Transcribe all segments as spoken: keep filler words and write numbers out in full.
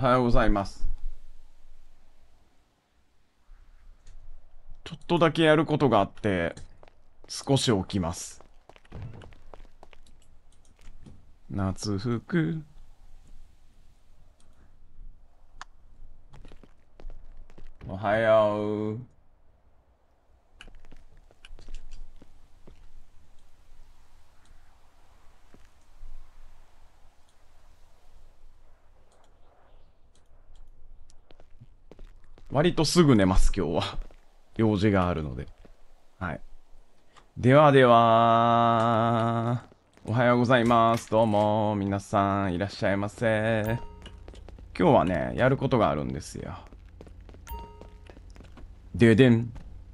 はようございます。ちょっとだけやることがあって、少し起きます。夏服。おはよう。割とすぐ寝ます、今日は。用事があるので。はい。ではでは、おはようございます。どうも、皆さん、いらっしゃいませ。今日はね、やることがあるんですよ。ででん。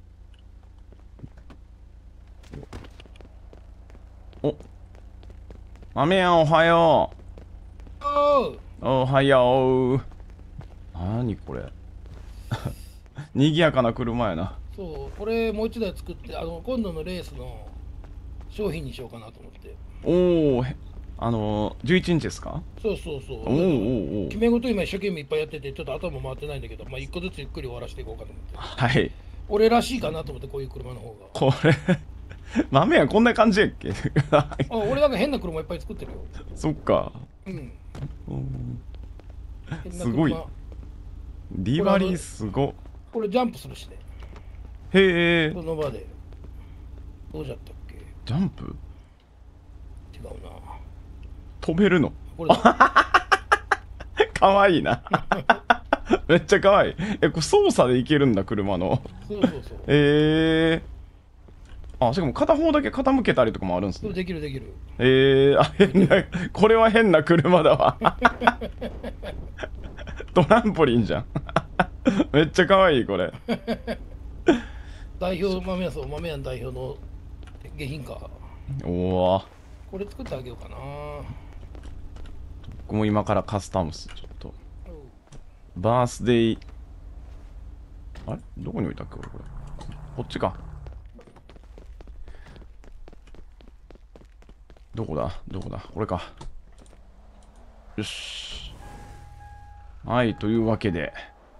お、豆やん、おはよおう。 う。おはよう。なにこれ。賑やかな車やな。 そう、これもう一台作って、あの、今度のレースの商品にしようかなと思って。 おお、あのー、じゅういちにちですか？ そうそうそおーおう。でも、 ーおー。 決め事今一生懸命いっぱいやってて、ちょっと頭回ってないんだけど、まあ、一個ずつゆっくり終わらせていこうかと思って。 はい。 俺らしいかなと思って、こういう車の方が。 これ豆はこんな感じやっけ？ あ、俺なんか変な車いっぱい作ってるよ。 そっか。 うん。 うん変なすごい。 車。 リバリーこれあの、 すご。 これジャンプするしね。 へえ。 この場で。どうじゃったっけ？ ジャンプ違うな。 飛べるの？ これだ。 かわいいな。めっちゃかわいい。え、これ操作でいけるんだ、車の。 そうそうそう。 ええー。あ、しかも片方だけ傾けたりとかもあるんですそうね。 できるできる。 ええー、あ、変な、これは変な車だわ。トランポリンじゃん。めっちゃかわいい、これ。 代表豆屋そう豆屋の代表の下品か。 おお。 これ作ってあげようかな。 僕も今からカスタムス、ちょっと。バースデイ、あれどこに置いたっけ俺これ。こっちか。どこだどこだこれか。よし。はい、というわけで。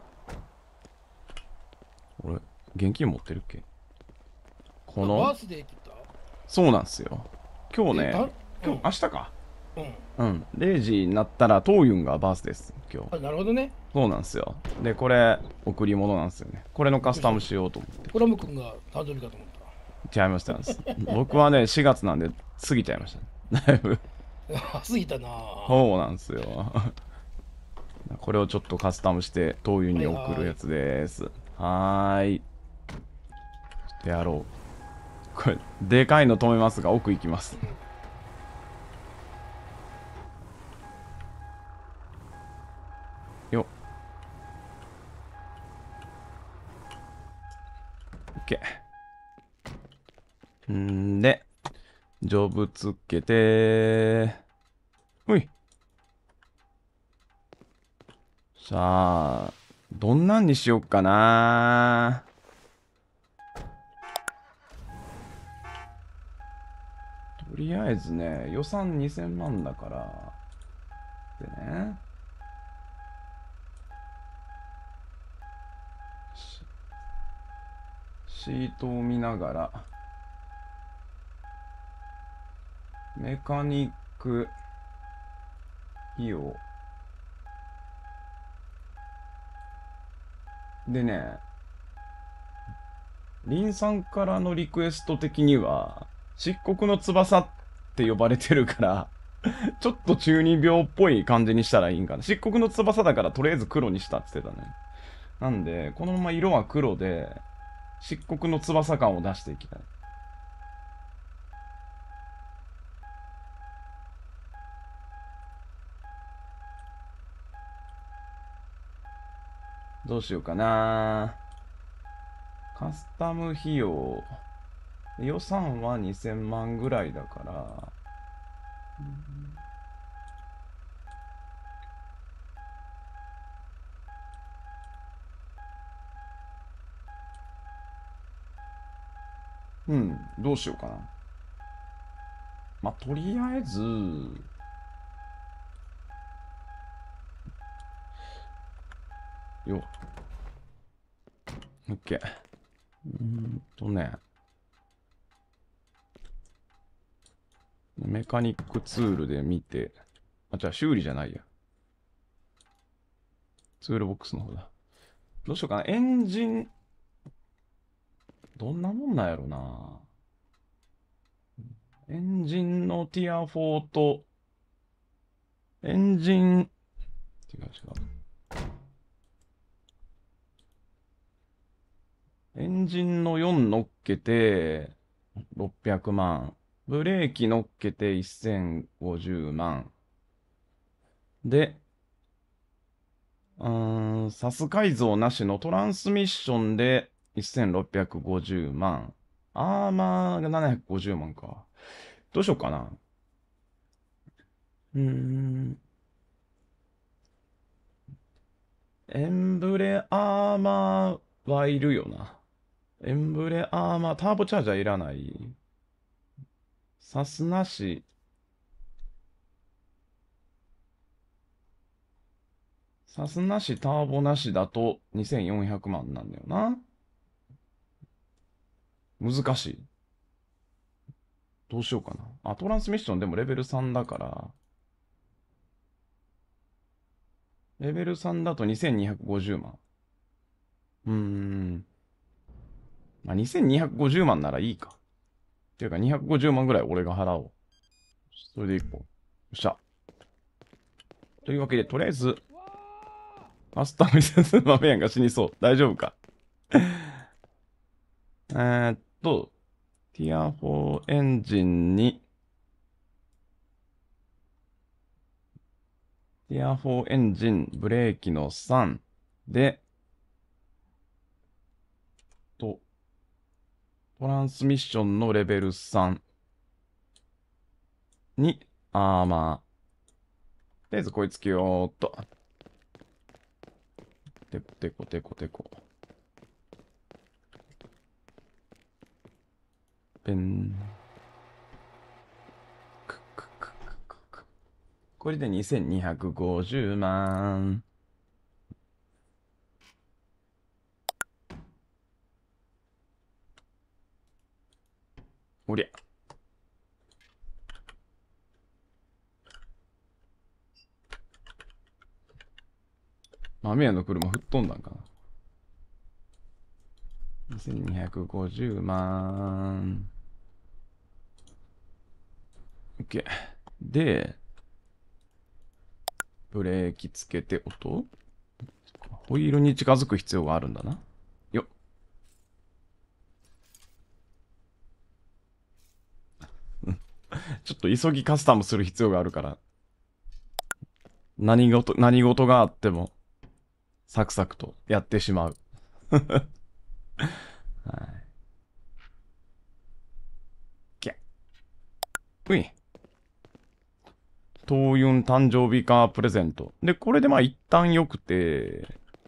俺、現金持ってるっけ？この、 バースデーって言っそうなんですよ。今日た？え、だ、 ね、今日、 うん、 明日か。 うん。 うん、れいじになったら、トーユンがバースです、今日。 あ、なるほどね。 そうなんですよ。で、これ、贈り物なんですよね。これのカスタムしようと思っコラム君が誕生日かと思って。違いました。僕はね、しがつなんで、過ぎちゃいました。だいぶ。 た。過ぎたな。はそうなんですよ。これをちょっとカスタムして、灯油にい送るやはい。 つです。はーい。ちょっとやろう。これ、でかいの止めますが、奥行きます。よっ。OK。んで、ジョブつけて、ほい。さあ、どんなんにしよっかな。とりあえずね、予算にせんまんだから、でね、シートを見ながら、メカニック費用。でね、リンさんからのリクエスト的には、漆黒の翼って呼ばれてるからちょっと中二病っぽい感じにしたらいいんかな。漆黒の翼だからとりあえず黒にしたって言ってたね。なんで、このまま色は黒で、漆黒の翼感を出していきたい。どうしようかな。カスタム費用。予算はにせんまんぐらいだから、うん、どうしようかな。まあ、とりあえず、 よ。オッケー。うーんとね。メカニックツールで見て。あ、じゃあ修理じゃないや。ツールボックスの方だ。どうしようかな。エンジン、どんなもんなんやろな。エンジンのティアフォーと、エンジン、違う違う。エンジンのよん乗っけて、ろっぴゃくまん。ブレーキ乗っけてせんごじゅうまん。で、うーん、サス改造なしのトランスミッションでせんろっぴゃくごじゅうまん。アーマーがななひゃくごじゅうまんか。どうしようかな。うーん。エンブレアーマーはいるよな。エンブレアーマー、ターボチャージャーいらない。サスなし。サスなし、ターボなしだとにせんよんひゃくまんなんだよな。難しい。どうしようかな。あ、トランスミッションでもレベルさんだから、レベルさんだとにせんにひゃくごじゅうまん。うーん。まあ、にせんにひゃくごじゅうまんならいいか。っていうかにひゃくごじゅうまんぐらい俺が払おう。それでいこう。よっしゃ。というわけで、とりあえず、マスターミセス豆やんが死にそう。大丈夫か。えーっと、ティアフォーエンジンに、ティアフォーエンジン、ブレーキのさんで、と、トランスミッションのレベルさんに、アーマー。とりあえずこいつ着ようっと。てこてこてこてこ。ペン。くくくくくく。これでにせんにひゃくごじゅうまん。おりゃ。豆屋の車吹っ飛んだんかな。にせんにひゃくごじゅうまん。OK。で、ブレーキつけて、音ホイールに近づく必要があるんだな。よっ。ちょっと急ぎカスタムする必要があるから、何事、何事があっても、サクサクとやってしまう。はい。きゃ。うい。東ユン誕生日カープレゼント。で、これでまあ一旦良くて、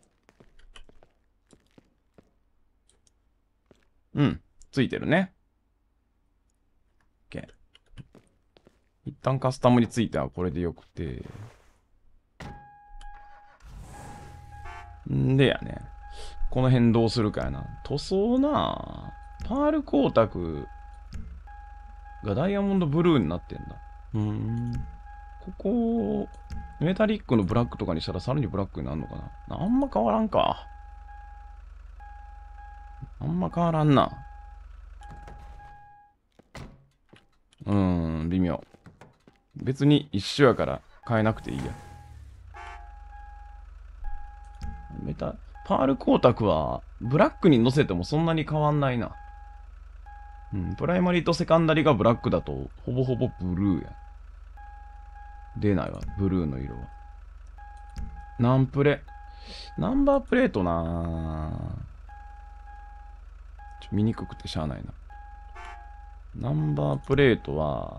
うん、ついてるね。OK。一旦カスタムについてはこれで良くて。んでやね。この辺どうするかやな。塗装なパール光沢がダイヤモンドブルーになってんだ。うーん。ここ、メタリックのブラックとかにしたらさらにブラックになるのかな。あんま変わらんか。あんま変わらんな。うーん、微妙。別に一緒やから変えなくていいや。メタ、パール光沢はブラックに乗せてもそんなに変わんないな。うん、プライマリーとセカンダリがブラックだとほぼほぼブルーや。出ないわ、ブルーの色は。ナンプレ。ナンバープレートなちょ見にくくてしゃあないな。ナンバープレートは、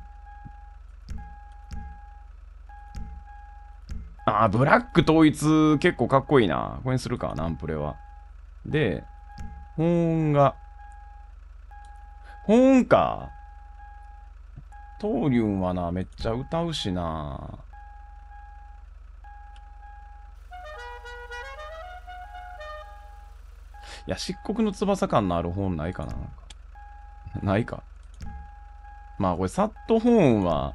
あー、ブラック統一結構かっこいいな。これにするか、ナンプレは。で、保温が、保温か。トーリュンはな、めっちゃ歌うしな。 いや、漆黒の翼感のある本ないかな、なんかないか。まあこれ、サットホーンは、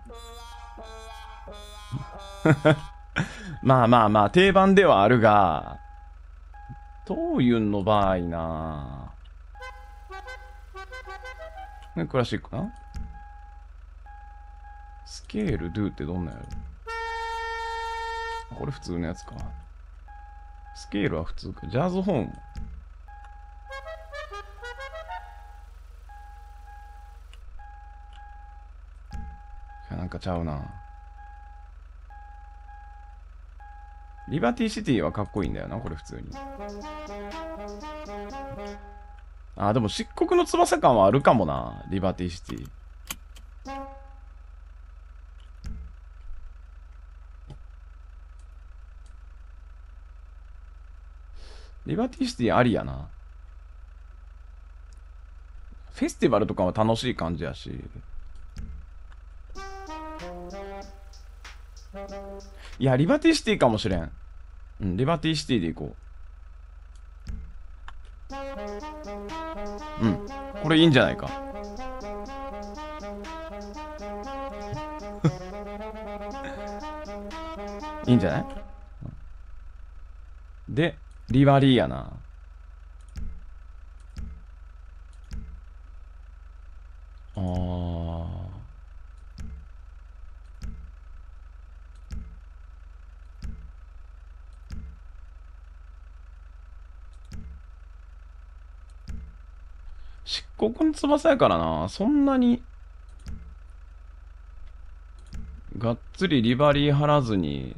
まあまあまあ、定番ではあるが、東ユンの場合なぁ。ね、クラシックな。スケールドゥってどんなんやろ。これ普通のやつか。スケールは普通か。ジャズホーン。いや、なんかちゃうな。リバティシティはかっこいいんだよな、これ普通に。あ、でも漆黒の翼感はあるかもな、リバティシティ。リバティシティありやな。フェスティバルとかは楽しい感じやし。いや、リバティシティかもしれん。うん、リバティシティでいこう。うん、これいいんじゃないか。いいんじゃない？で、リバリーやな。あー。漆黒の翼やからな、そんなにがっつりリバリー貼らずに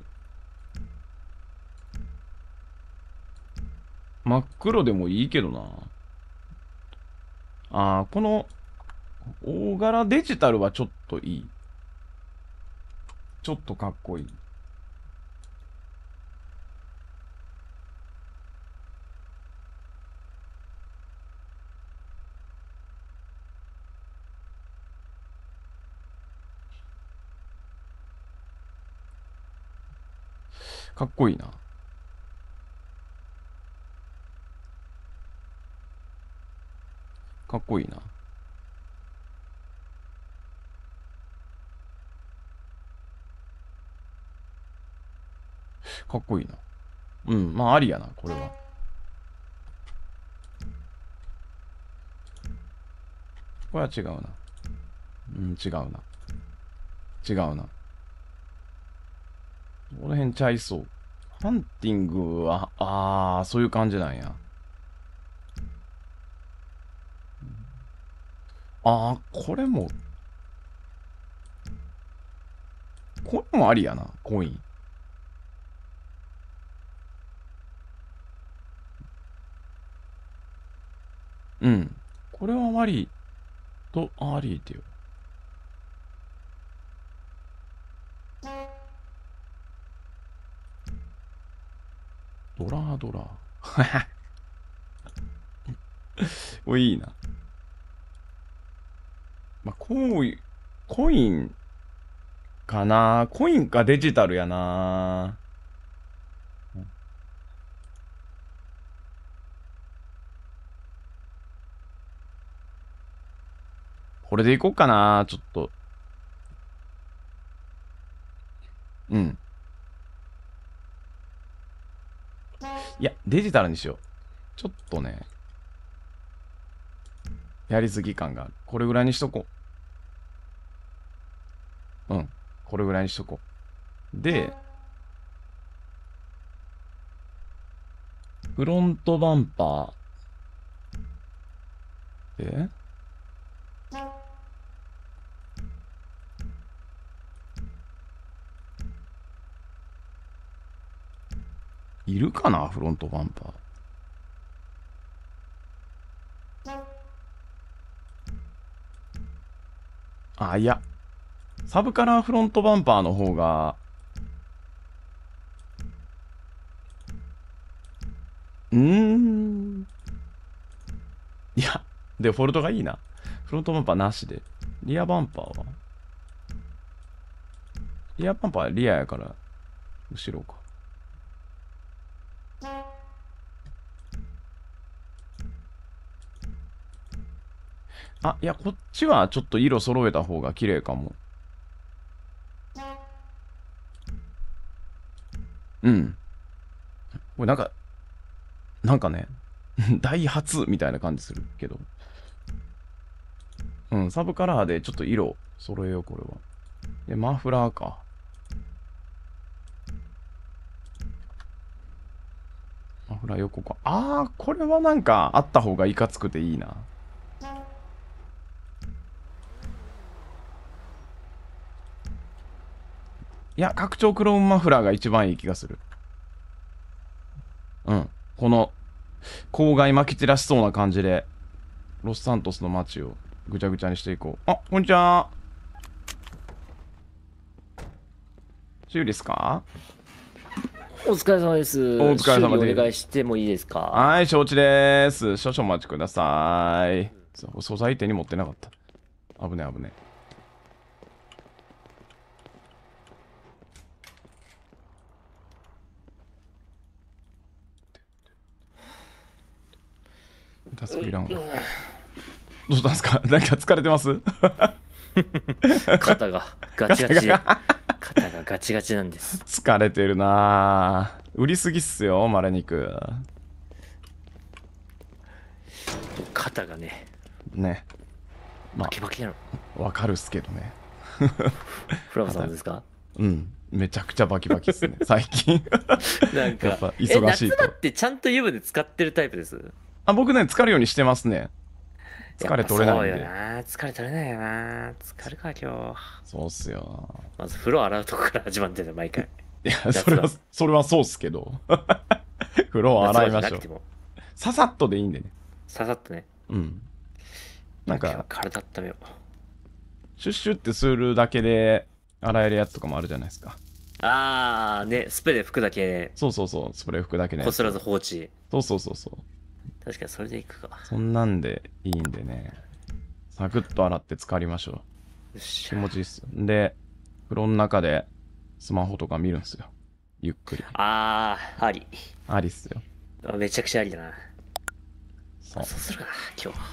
真っ黒でもいいけどな。あー、この大柄デジタルはちょっといい。ちょっとかっこいい。かっこいいな。かっこいいな。かっこいいな。うん、まあありやな、これは。これは違うな。うん、違うな。違うな。この辺ちゃいそう。ハンティングは、あー、そういう感じなんや。あー、これも、これもありやな、コイン。うん。これは割とありってよ。ドラドラ。これいいな。まあ、コイン、コインかな。コインかデジタルやな。これでいこうかな、ちょっと。うん。いや、デジタルにしよう。ちょっとね、やりすぎ感がある。これぐらいにしとこう。うん。これぐらいにしとこう。で、フロントバンパー。で、いるかな、フロントバンパー。あ、いや。サブカラーフロントバンパーの方が、うーん。いや、デフォルトがいいな。フロントバンパーなしで。リアバンパーはリアバンパーはリアやから、後ろか。 あ、いや、こっちはちょっと色揃えた方が綺麗かも。うん。これなんか、なんかね、ダイハツみたいな感じするけど。うん、サブカラーでちょっと色揃えよう、これは。で、マフラーか。マフラー横か。あー、これはなんかあった方がいかつくていいな。いや、拡張クローンマフラーが一番いい気がする。うん。この、郊外撒き散らしそうな感じで、ロスサントスの街をぐちゃぐちゃにしていこう。あ、こんにちは。修理ですか？ お疲れ様です。 お疲れ様です修理お願いしてもいいですか？ はい、承知です。少々お待ちください。そう素材手に持ってなかった。危ね危ね。助けいらんわ。どうしたんですか？なんか疲れてます？ 肩がガチガチ。肩がガチガチなんです。 疲れてるなぁ。売りすぎっすよ、マレ肉。 肩がね、 ね。まバキバキなの。 あ、わかるっすけどね。 フラムさんですか？ うん。めちゃくちゃバキバキっすね、最近。 なんかやっぱ忙しいと。 え、夏場ってちゃんと湯船使ってるタイプです？ あ、僕ね、疲れるようにしてますね。疲れ取れないんで。 やっぱそうよな。疲れ取れないよな。疲れるか今日。 そうっすよ。 まず風呂洗うとこから始まってる毎回。 いや、それは、それはそうっすけど。風呂を洗いましょう。ささっとでいいんでね。 ささっとね。 うん。なんか、 体温めよう。 シュッシュってするだけで洗えるやつとかもあるじゃないですか。 あー、ね、スプレー拭くだけ。 そうそうそう、スプレー拭くだけね。 こすらず放置。 そうそうそうそう。 確かにそれでいくか。 そんなんでいいんでね。サクッと洗って浸かりましょう。 よっしゃ。 気持ちいいっすよ。で、風呂の中でスマホとか見るんすよ。ゆっくり。 あー、あり。 ありっすよ。 めちゃくちゃありだな。 そう。 そうするかな、今日。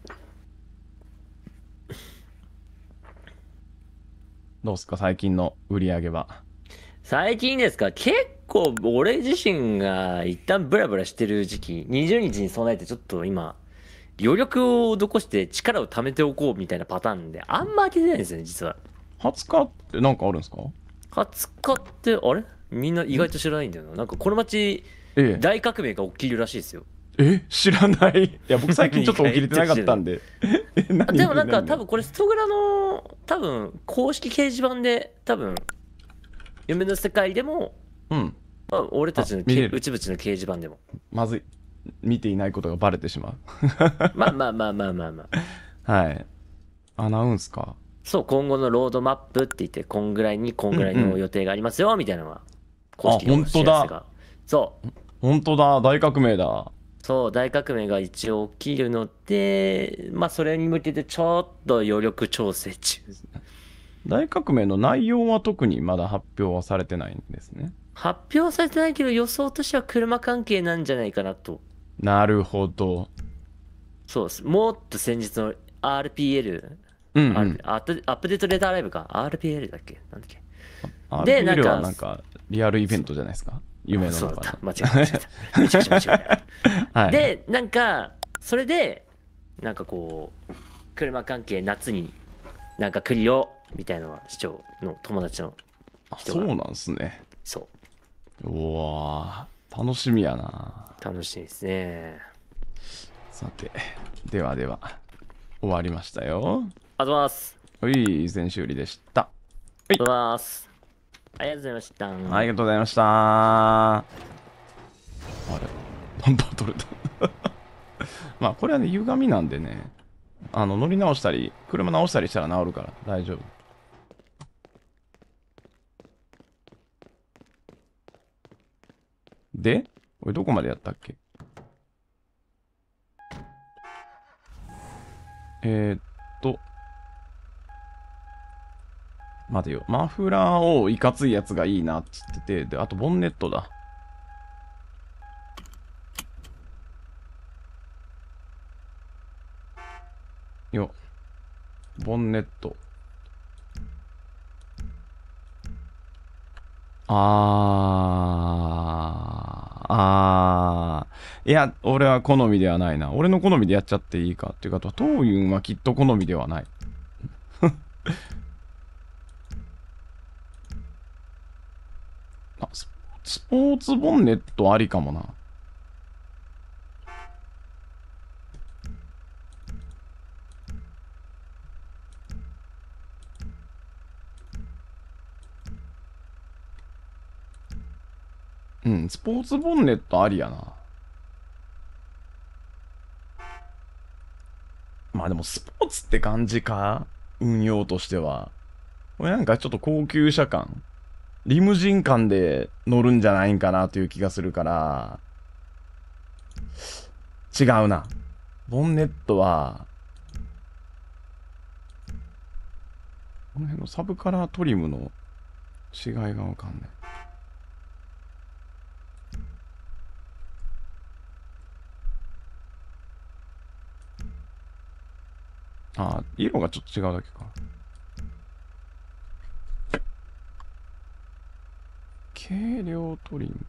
どうっすか、最近の売り上げは。 最近ですか？結構俺自身が一旦ブラブラしてる時期、にじゅうにちに備えてちょっと今、余力を残して力を貯めておこうみたいなパターンで、あんま開けてないんですよね、実は。 はつかってなんかあるんですか？ はつかって、あれみんな意外と知らないんだよな。なんかこの街、 ええ。 大革命が起きるらしいですよ。 え知らない。いや、僕最近ちょっと起きれてなかったんで。え何でもなんか何多分これストグラの多分公式掲示板で多分夢の世界でも、 うん。 まあ、俺たちの見れる内々の掲示板でもまずい。見ていないことがバレてしまう。 まあまあまあまあまあまあはい。アナウンスか。 そう今後のロードマップって言ってこんぐらいにこんぐらいの予定がありますよみたいなのが公式の知らせがそう本当だ、大革命だ。 そう大革命が一応起きるのでまあそれに向けてちょっと余力調整中ですね。 大革命の内容は特にまだ発表はされてないんですね。 発表はされてないけど予想としては車関係なんじゃないかなと。 なるほど。 そうです。もっと先日の アールピーエル、 うん、うん。 アップアップデートレーダーライブか アールピーエル だっけなんだっけ。 で、なんか、なんかリアルイベントじゃないですか。夢の中で。 そうだ、間違えた。間違えためちゃくちゃ間違えた。 はい、 で、なんか、それで、なんかこう、車関係夏になんか来るよ、みたいなのは市長の友達の人が。 そうなんすね。 そう。 うわー、楽しみやな。 楽しみですね。 さて、ではでは、終わりましたよ。 ありがとうございます。 はい、全修理でした。 ありがとうございます。ありがとうございました。 ありがとうございました。あれバトルだ。まあ、これはね、歪みなんでね、あの、乗り直したり、車直したりしたら治るから大丈夫。で、これどこまでやったっけ？えー、っと、待てよ。マフラーをいかついやつがいいなっつってて、で、あとボンネットだ。 よ、ボンネット。あー、あー。いや、俺は好みではないな。俺の好みでやっちゃっていいかっていうか、トーユンはきっと好みではない。あ、ススポーツボンネットありかもな。うん、スポーツボンネットありやな。まあでもスポーツって感じか、運用としては。これなんかちょっと高級車感、リムジン感で乗るんじゃないんかなという気がするから、違うな。ボンネットは、この辺のサブカラートリムの違いがわかんない。あ、色がちょっと違うだけか。軽量トリム。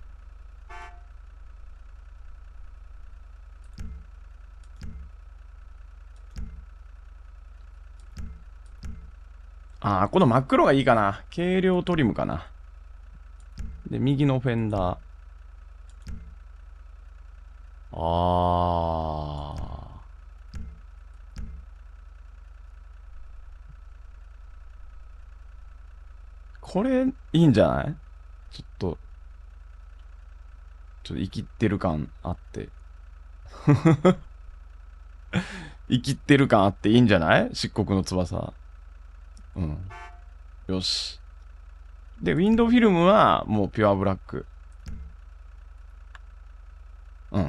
ああ、この真っ黒がいいかな。軽量トリムかな。で、右のフェンダー。ああ。これ、いいんじゃない？ちょっと、ちょっと生きってる感あって。生きってる感あっていいんじゃない？漆黒の翼。うん。よし。で、ウィンドウフィルムはもうピュアブラック。うん。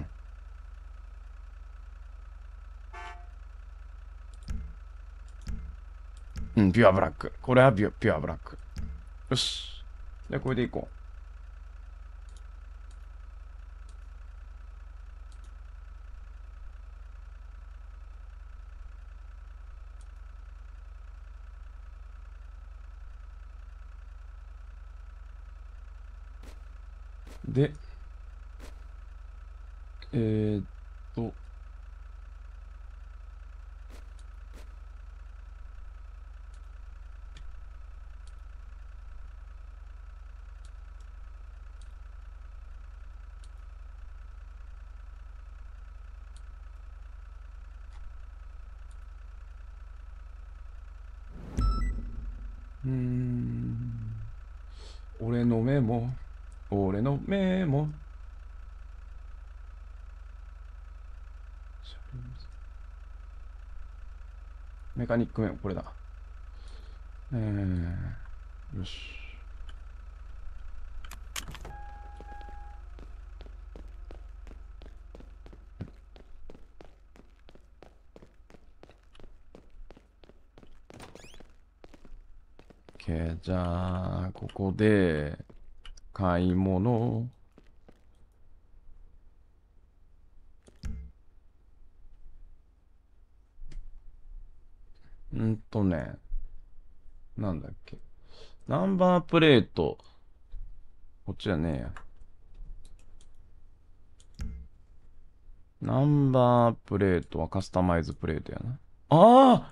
うん、ピュアブラック。これはピュピュアブラック。よし。じゃあこれでいこう。で、えー、っと、うーん。俺のメモ。俺のメモ。メカニックメモ、これだ。えー、よし。OK、じゃあ、ここで、買い物。んーとね、なんだっけ。ナンバープレート。こっちじゃねえや。ナンバープレートはカスタマイズプレートやな。ああ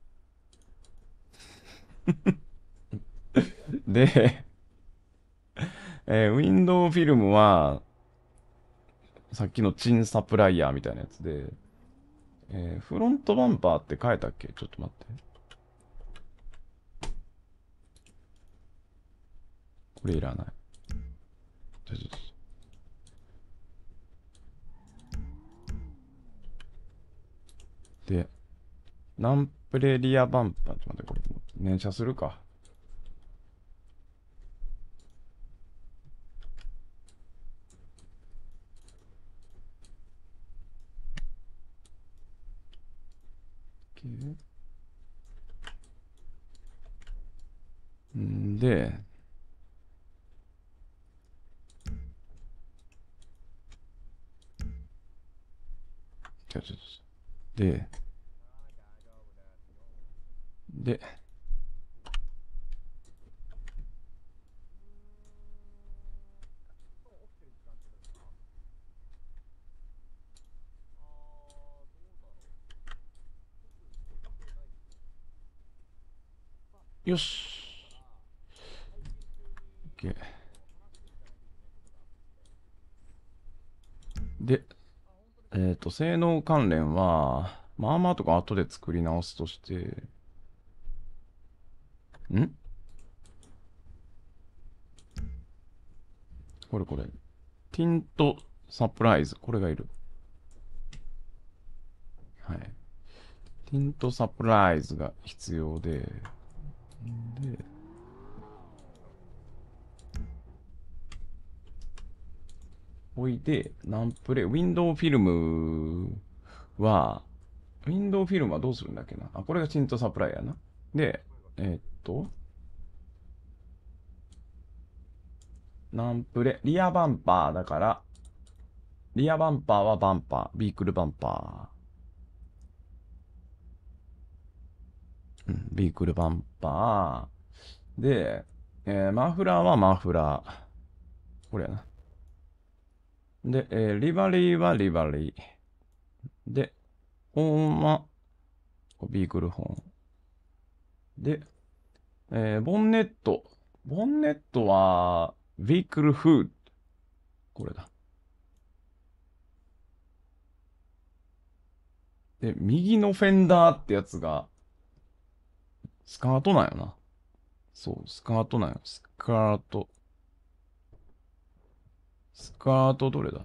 で、えーウィンドウフィルムは、さっきのチンサプライヤーみたいなやつで、えーフロントバンパーって変えたっけ？ちょっと待って。これいらない。ちょちょちょで、ナンプレリアバンパー、ちょっと待って、これ、連射するか。んで、ちょちょちょで、 で、よし。OK。で、えっと、性能関連は、まあまあとか後で作り直すとして、んこれこれ。ティントサプライズ。これがいる。はい。ティントサプライズが必要で、で、おいで、ナンプレ、ウィンドウフィルムは、ウィンドウフィルムはどうするんだっけな。あ、これがティントサプライやな。で、えーっと、ナンプレ、リアバンパーだから、リアバンパーはバンパー、ビークルバンパー。うん、ビークルバンパー。で、えーマフラーはマフラー。これやな。で、えーリバリーはリバリー。で、ホーンは、ビークルホーン。で、えーボンネット。ボンネットは、ビークルフード。これだ。で、右のフェンダーってやつが、スカートなんよな。そう、スカートなんよ。スカート。スカートどれだ？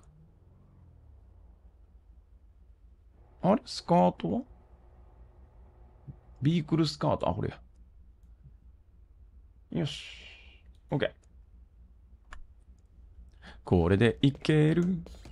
あれスカートはビークルスカート。あ、これや。よし。OK。これでいける。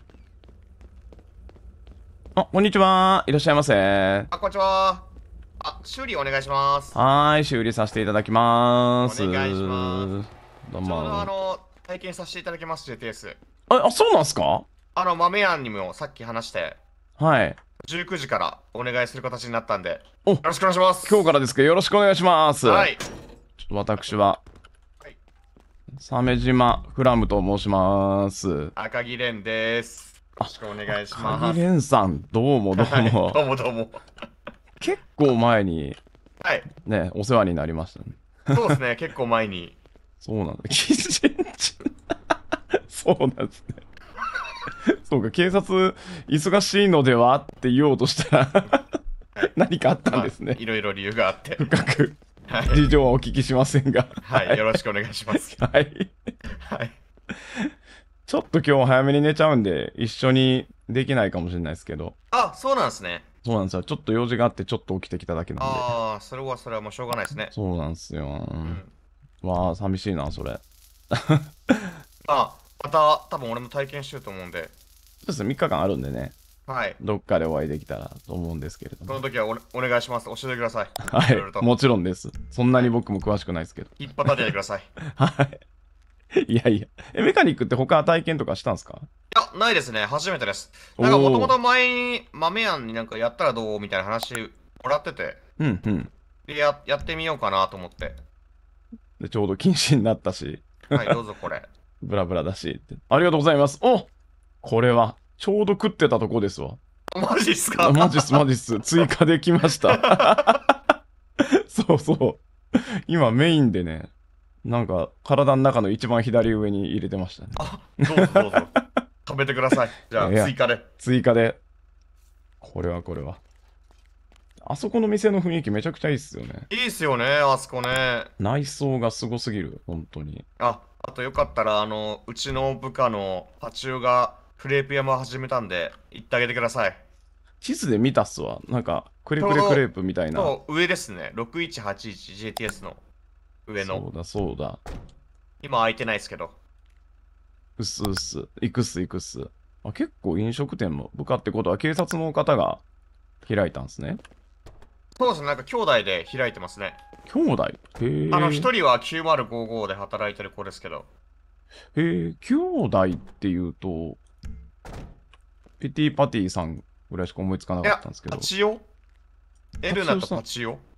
あ、こんにちは。いらっしゃいませ。はあ、こんにちは。あ、修理お願いします。 ーい、修理させていただきます。 お願いしますどうちょうども。 あの、体験させていただきます、ジェーティーエス。 あ、あ、そうなんすか？ あの、豆屋にもさっき話して、 はい。 じゅうくじからお願いする形になったんで、 およろしくお願いします。 今日からですけど、よろしくお願いします。 はい。 ちょっと私は、 はい鮫島フラムと申します。 赤木蓮です。よろしくお願いします。 鍵蓮さん、どうもどうはいも。 どうもどうも。 結構前にはい。 ね、お世話になりましたね。 そうですね、結構前に。 そうなんだ。キッチンチそうなんですね。そうか、警察忙しいのではって言おうとしたら何かあったんですねまあ。いろいろ理由があって。 深くはい。 事情はお聞きしませんが。 はい、よろしくお願いします。 はい。 はい。 ちょっと今日早めに寝ちゃうんで、一緒にできないかもしれないですけど。 あ、そうなんですね。 そうなんですよ。ちょっと用事があって、ちょっと起きてきただけなんで。 ああ、それはそれはもうしょうがないですね。 そうなんですよ。 うん。 わあ、寂しいな、それ。 あ、また多分俺も体験してると思うんで、 そうですね、みっかかんあるんでね、 はい。 どっかでお会いできたらと思うんですけれども。 その時はおお願いします。教えてください。 はい、 ろいろともちろんです。そんなに僕も詳しくないですけど。 引っ張ってやってください。いはい。いやいや。え、メカニックって他体験とかしたんですか？ や、ないですね。初めてです。なんかおーもともと前に豆やんになんかやったらどうみたいな話もらってて、 うんうん。 でややってみようかなと思って。 で、ちょうど禁止になったし、 はい、どうぞこれ。 ブラブラだしって。ありがとうございます。おこれは、ちょうど食ってたとこですわ。 マジっすあか？ マジっす、マジっす。追加できました。そうそう。今メインでね、なんか体の中の一番左上に入れてましたね。 あ、どうぞどうぞ。食べてください。じゃあいや追加で。 追加で。これはこれは。あそこの店の雰囲気めちゃくちゃいいっすよね。 いいっすよね、あそこね。 内装がすごすぎる、本当に。 あ、あとよかったら、あの、うちの部下のパチオがクレープ屋も始めたんで、行ってあげてください。 地図で見たっすわ。なんか、クレクレクレープみたいな。 そう、上ですね。ろくいちはちいちジェーティーエス の上の。 そうだ、そうだ。 今空いてないですけど。 うっすうっす。行くっす、行くっす。あ、結構飲食店も、部下ってことは警察の方が開いたんですね。 そうですね、なんか兄弟で開いてますね。 兄弟へえ。 あの、一人はきゅうまるごごで働いてる子ですけど。 へえ、兄弟っていうと、ペティパティさんぐらいしか思いつかなかっいや、 たんですけどパ。チオエルナとパチオ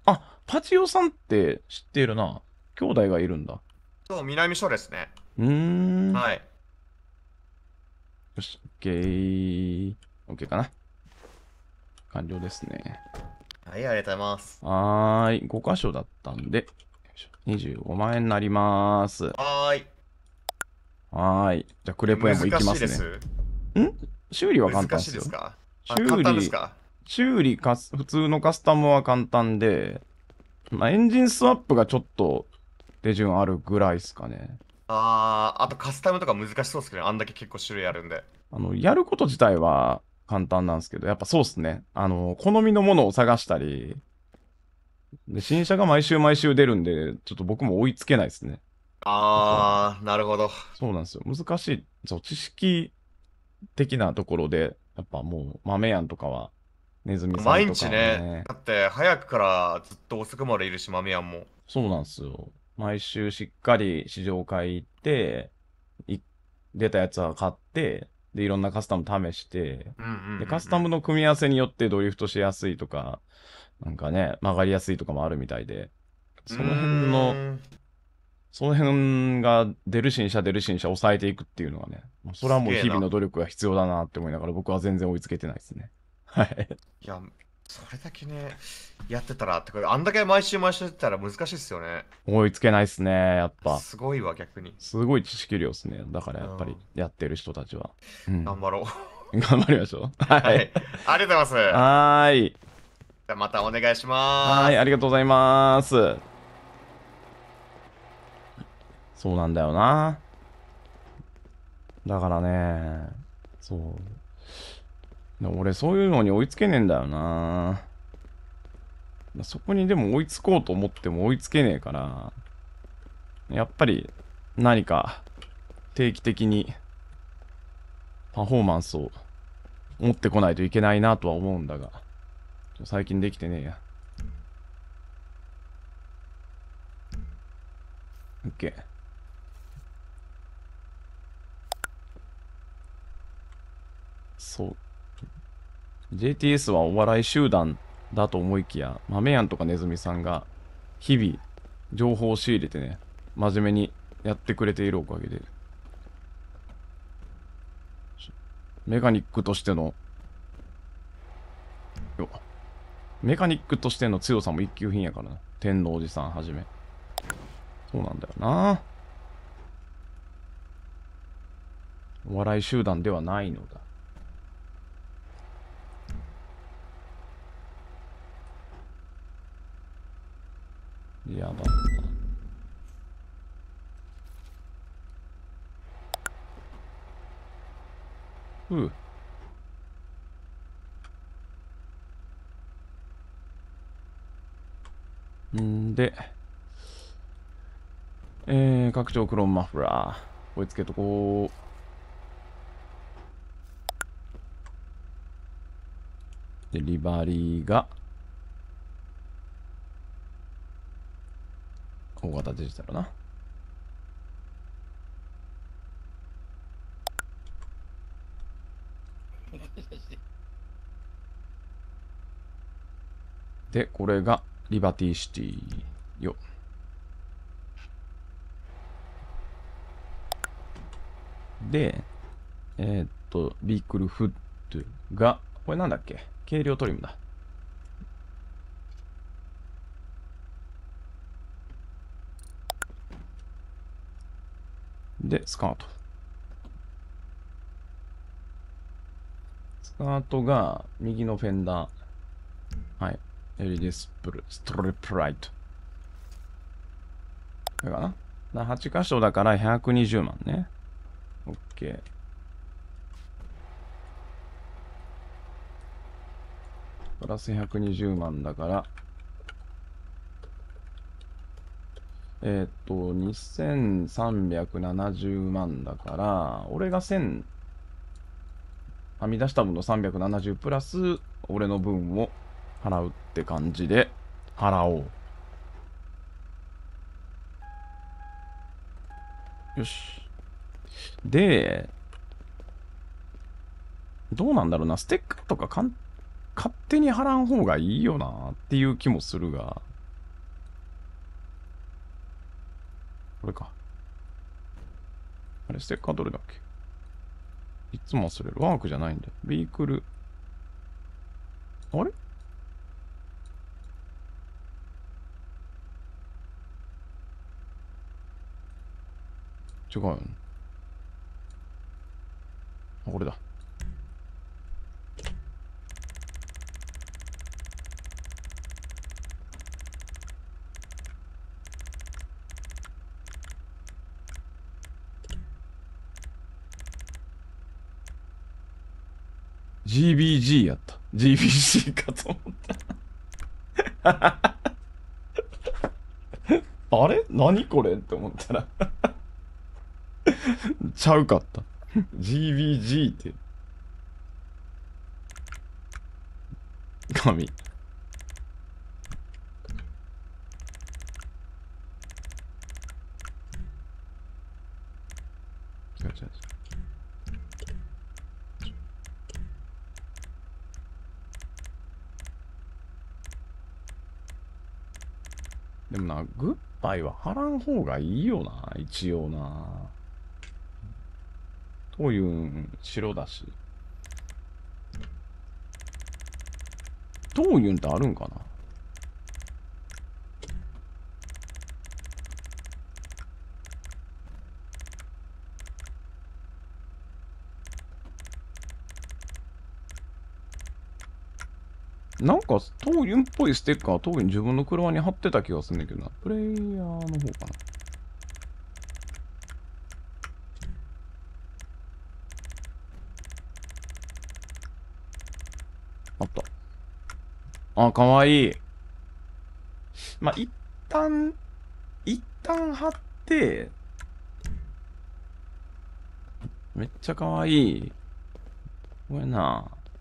あ、パチオさんって知っているな。兄弟がいるんだ。 そう、南署ですね。 うーん。 はい。 よし、OK。OK かな。完了ですね。 はい、ありがとうございます。 はーい。ご箇所だったんで、よいしょにじゅうごまん円になります。 はーい。 はーい。じゃあ、クレープ屋も行きますね。 難しいです。 修理は簡単難ですよ。 しいですか？あ、 修簡単で理すか？ 修理かす、普通のカスタムは簡単で、まあ、エンジンスワップがちょっと手順あるぐらいですかね。 あー、あとカスタムとか難しそうですけどね。あんだけ結構種類あるんで。 あの、やること自体は簡単なんですけど、やっぱそうっすね。あの、好みのものを探したり、で、新車が毎週毎週出るんで、ちょっと僕も追いつけないですね。 あー、なるほど。 そうなんですよ。難しい。そう、知識的なところで、やっぱもう、豆やんとかは、ネズミさん毎とかは日ね、 ね、 だって早くからずっと遅くまでいるし、豆やんも。 そうなんですよ。毎週しっかり試乗会行って、い出たやつは買って、で、いろんなカスタム試して、 うんうんうんうんで、カスタムの組み合わせによってドリフトしやすいとか、なんかね、曲がりやすいとかもあるみたいで、その辺の、 うーんその辺が出る新車出る新車抑えていくっていうのがね、もうそれはもう日々の努力が必要だなって思いながら僕は全然追いつけてないですね。はい。 いや、それだけね、やってたら、ってか、あんだけ毎週毎週やってたら難しいっすよね。 追いつけないっすね、やっぱ。 すごいわ、逆に。 すごい知識量っすね。だからやっぱりやってる人たちは。うん、 頑張ろう。 頑張りましょう。ははい。 い。 ありがとうございます。じはーい。 ゃあまたお願いします。 はーい、ありがとうございます。そうなんだよな。だからね、そう。でも俺そういうのに追いつけねえんだよな。そこにでも追いつこうと思っても追いつけねえから、やっぱり何か定期的にパフォーマンスを持ってこないといけないなとは思うんだが、最近できてねえや。OK。そう。ジェイティーエス はお笑い集団だと思いきや、豆やんとかネズミさんが日々情報を仕入れてね、真面目にやってくれているおかげで、メカニックとしての、よメカニックとしての強さも一級品やからな。天王寺さんはじめ。そうなんだよな。お笑い集団ではないのだ。やばった。ううんで、えー、拡張クローンマフラー。これつけとこう。で、リバリーが、大型デジタルな。で、これがリバティシティよ。で、えーっと、ビークルフッドが、これなんだっけ？軽量トリムだ。で、スカート。スカートが右のフェンダー。はい。エルイーディー スプル、ストリップライト。これかな？だはち箇所だからひゃくにじゅうまんね。OK。プラスひゃくにじゅうまんだから、えーっと、にせんさんびゃくななじゅうまんだから、俺がせん、はみ出した分のさんびゃくななじゅうプラス、俺の分を払うって感じで、払おう。よし。で、どうなんだろうな。ステッカーとかかん勝手に払う方がいいよなっていう気もするが、 これか。あれ、ステッカーどれだっけ？いつも忘れる。ワークじゃないんだよ。ビークル。あれ？違うよね。あ、これだ。ジービージー やった。ジービージー かと思った。あれ何これって思ったらちゃうかった。ジービージー って。神。違う違う違う。でもな、グッバイは貼らん方がいいよな、一応な。というん白だし。どういうんってあるんかな。なんか、東雲っぽいステッカー、東雲自分の車に貼ってた気がするんだけどな。プレイヤーの方かな。あった。あ、かわいい。まあ、一旦、一旦貼って、めっちゃかわいい。これな。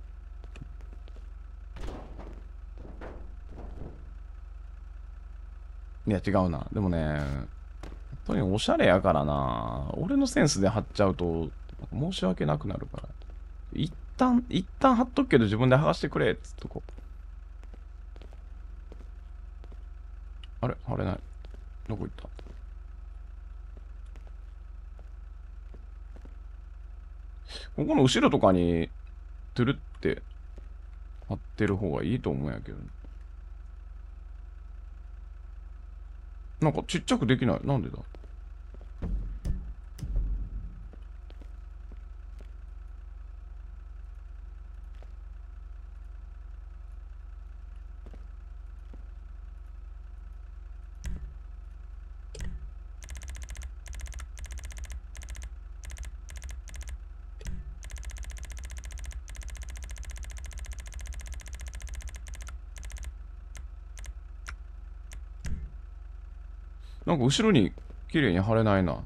いや、違うな。でもね、とにかくおしゃれやからな。俺のセンスで貼っちゃうと、申し訳なくなるから。一旦、一旦貼っとくけど自分で剥がしてくれっつっとこう。あれ貼れない。どこ行った？ここの後ろとかに、トゥルって貼ってる方がいいと思うんやけど。なんかちっちゃくできない。なんでだ？なんか後ろに綺麗に貼れないな。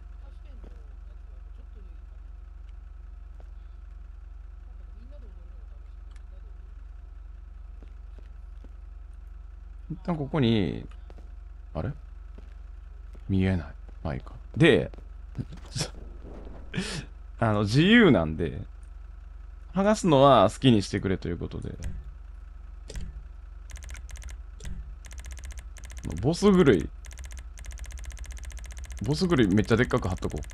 一旦ここに、あれ見えない。まあいいか。で、あの、自由なんで、剥がすのは好きにしてくれということで。ボス狂い。ボス狂いめっちゃでっかく貼っとこう。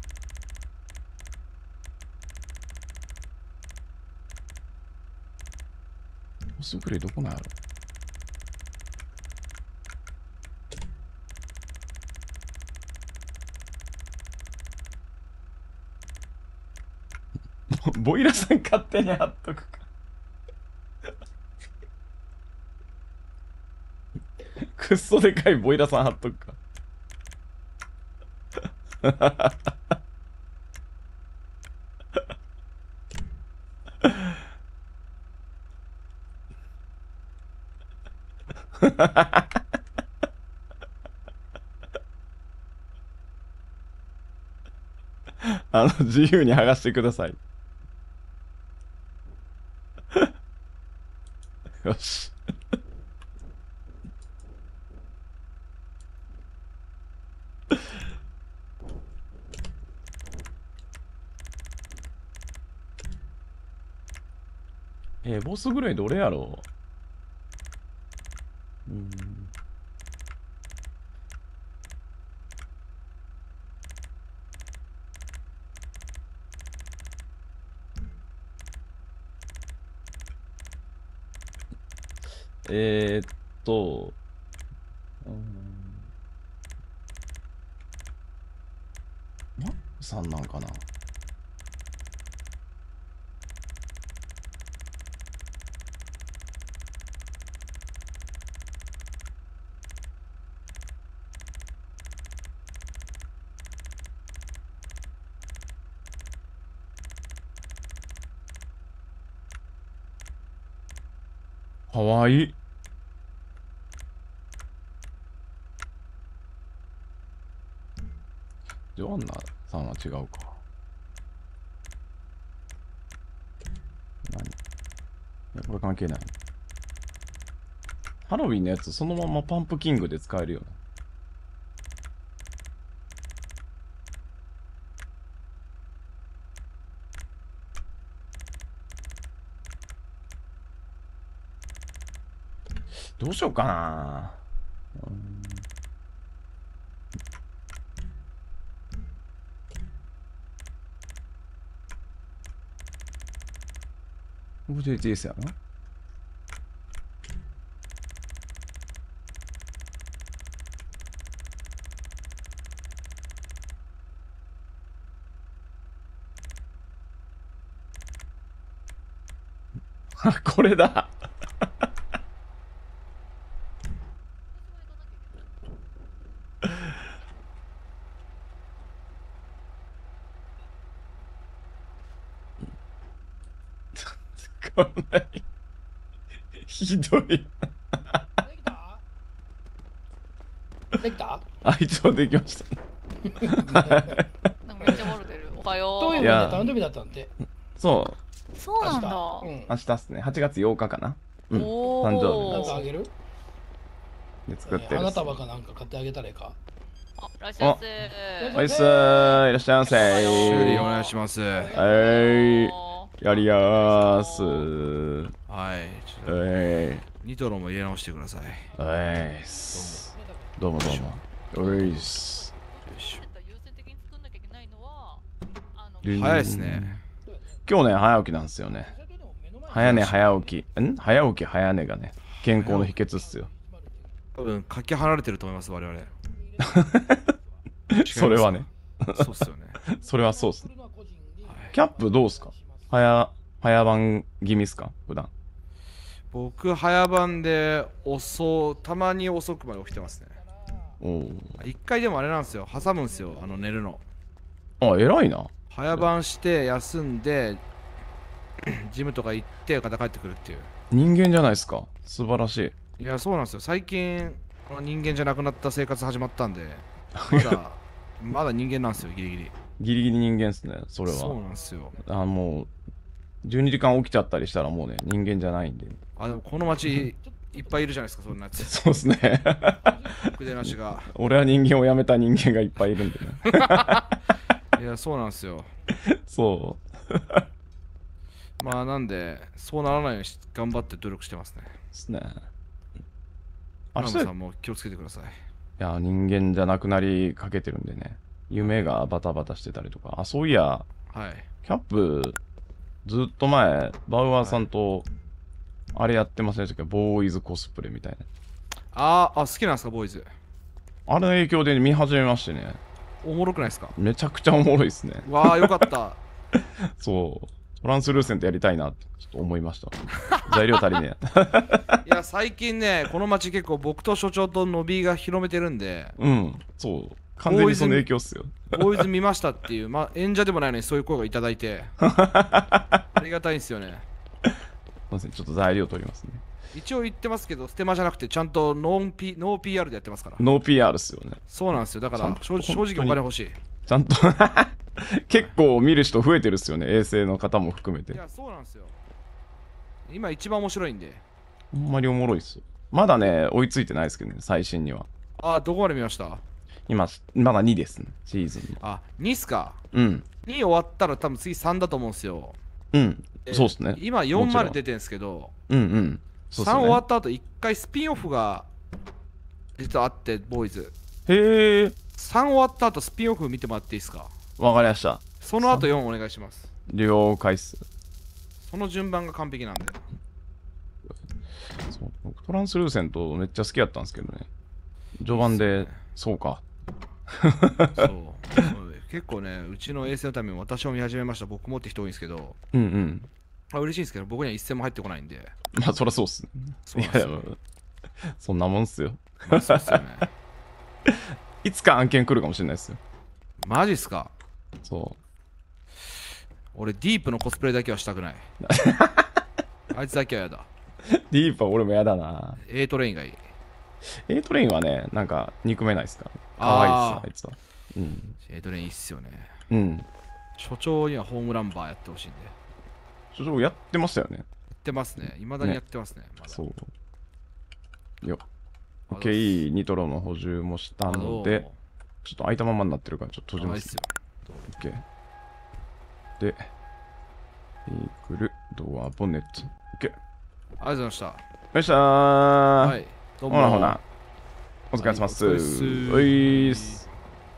ボス狂いどこなんやろ。ボイラさん勝手に貼っとくか。くっそでかいボイラさん貼っとくか。あの、自由に剥がしてください。よし。えー、ボスぐらいどれやろう。うーん。 えー、っと、うーん、マックさんなんかな。かわいい。ジョアンナさんは違うか。何？いや、これ関係ない。ハロウィンのやつ、そのままパンプキングで使えるよね。どうしようかな。うーん、これでですやな。あ、これだ。こんなにひどい。 できたできたあ、一応できました。 なんかめっちゃボルてる。おはよう。 といういやので誕生日だったんで。 そそうなんだ。 うん。 う、明日っすね。はちがつようかかな。うん。 お誕なん生かあげるで作ってるっす。 花束かなんか買ってあげたらいいか。 あ、いらっしゃいませ。 おいっすー、いらっしゃいませ修理おー。 願いします。ははい、やりやーす。 い。ちょっとえニトロも入れ直してください。 い、えいっす。どうもどうも。おいっす。 よいしょ。 優先的に作んなきゃいけないのは、あの、 リン早いですね。 今日ね、早起きなんですよね。早寝早起き。ん早起き早寝がね、健康の秘訣っすよ。 多分、かけ離れてると思います、我々。 それはね。 そうっすよね。 それはそうっすね。キャップどうっすか？早、早番気味っすか普段。 僕、早番で遅、たまに遅くまで起きてますね。 おお。 一回でもあれなんですよ、挟むんですよ、あの寝るの。 あ、偉いな。 早番して休んで、ジムとか行ってまた帰ってくるっていう。 人間じゃないっすか。素晴らしい。 いや、そうなんですよ。最近、人間じゃなくなった生活始まったんで、まだ、まだ人間なんですよ、ギリギリ。 ギリギリ人間っすね、それは。 そうなんですよ。 あ、もう、じゅうにじかん起きちゃったりしたらもうね、人間じゃないんで。 あ、でもこの街いっぱいいるじゃないですか、そんなやつ。 そうっすね。 くでなしが。 俺は人間を辞めた人間がいっぱいいるんでね。 いや、そうなんですよ。 そまあ、なんで、そうならないようにし頑張って努力してますね。 うですね。明日、いナムさんも気をつけてください。 や、人間じゃなくなりかけてるんでね。夢がバタバタしてたりとか。あ、そういや、 はい。 キャップ、ずっと前、バウアーさんと、あれやってませんでしたっけど、ボーイズコスプレみたいな。 あーあ、好きなんですか、ボーイズ。 あれの影響で見始めましてね。 おもろくないですか？ めちゃくちゃおもろいですね。 わあ、よかった。 そう。トランスルーセントやりたいなってちょっと思いました。材料足りねいや、最近ね、この街結構僕と所長とノビーが広めてるんで、 え。うん。そう。完全にその影響っすよ。 ボーイズ見ましたっていう、まあ、演者でもないのにそういう声がいただいて、ありがたいんですよね。 すいません。ちょっと材料取りますね。 一応言ってますけど、ステマじゃなくて、ちゃんとノンピノー ピーアール でやってますから。 ノー ピーアール っすよね。 そうなんですよ。だかちゃんとら正正直お金欲しい。 ちゃんと結構見る人増えてるっすよね。衛星の方も含めて。 いや、そうなんですよ。今一番面白いんで。 ほんまにおもろいっすよ。まだね、追いついてないですけどね、最新には。 あ、どこまで見ました？ 今、まだにですね、シーズンに。 あ、にっすか。 うん。 に終わったら多分次さんだと思うんですよ。 うん。 でそうっすね。 今よんもちろんまで出てんすけど、 うんうん。そうっすさん終わね。 った後いっかいスピンオフが実はあって、ボーイズ。 へえ。 さん終わった後スピンオフ見てもらっていいですか？ わかりました。 その後よんお願いします。 了解っす。 その順番が完璧なんで。 そうトランスルーセントめっちゃ好きやったんですけどね。序盤で、そうか。 そう結構ね、うちの衛星のために私も見始めました。僕もって人多いんですけど、 うんうん。 あ嬉しいんですけど、僕には一銭も入ってこないんで。 まあ、そりゃそうっすね。 そうなんですよいやいやそんなもんっすよ。 まあそうっすよね。 いつか案件来るかもしれないですよ。 マジっすか。 そ俺、ディープのコスプレだけはしたくない。あいつだけはやだ。 う。ディープは俺もやだな。 A トレインがいい。 A トレインはね、なんか憎めないっすか。可愛いっすよ、あいつは。うん。 A トレインいいっすよね。 うん。 所長にはホームランバーやってほしいんで。や所長やってましたよね。 ってますね。未だにやってますね。まだそう。よ。 あどうっすケーイー ニトロの補充もしたので、ちょっと開いたままになってるから、ちょっと閉じます。 あいいっすよ。 OK。で、イークル、ドア、ボンネット。OK。よありがとうございました。 っしゃー。 はい。どうも。 ほなほな。お疲れ様っす。 はいお疲れっすおいーす。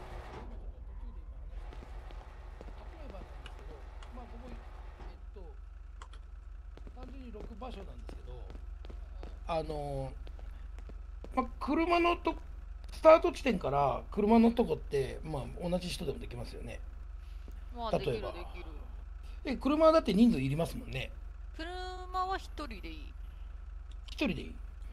まあここえっと単純にろく場所なんですけど、あのまあ車のとスタート地点から車のとこってまあ同じ人でもできますよね。 まあできるで例えばきる。 え車はだって人数いりますもんね。 車は一人でいい。 一人でいい。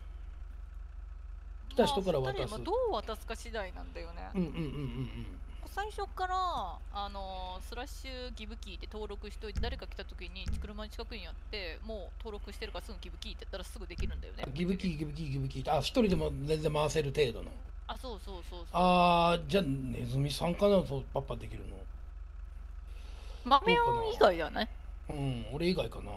来た人から渡す。 まあ二人でまあどう渡すか次第なんだよね。 うんうんうんうん最初からあのスラッシュギブキーって登録しといて、誰か来た時に車の近くにあってもう登録してるからすぐギブキーってやったらすぐできるんだよねうん。。ギブキーギブキーギブキーってあ一人でも全然回せる程度の。 あ、そうそうそうそう。 ああじゃあネズミさんかなそうパッパできるの。 豆やん以外だね。 うん俺以外かな。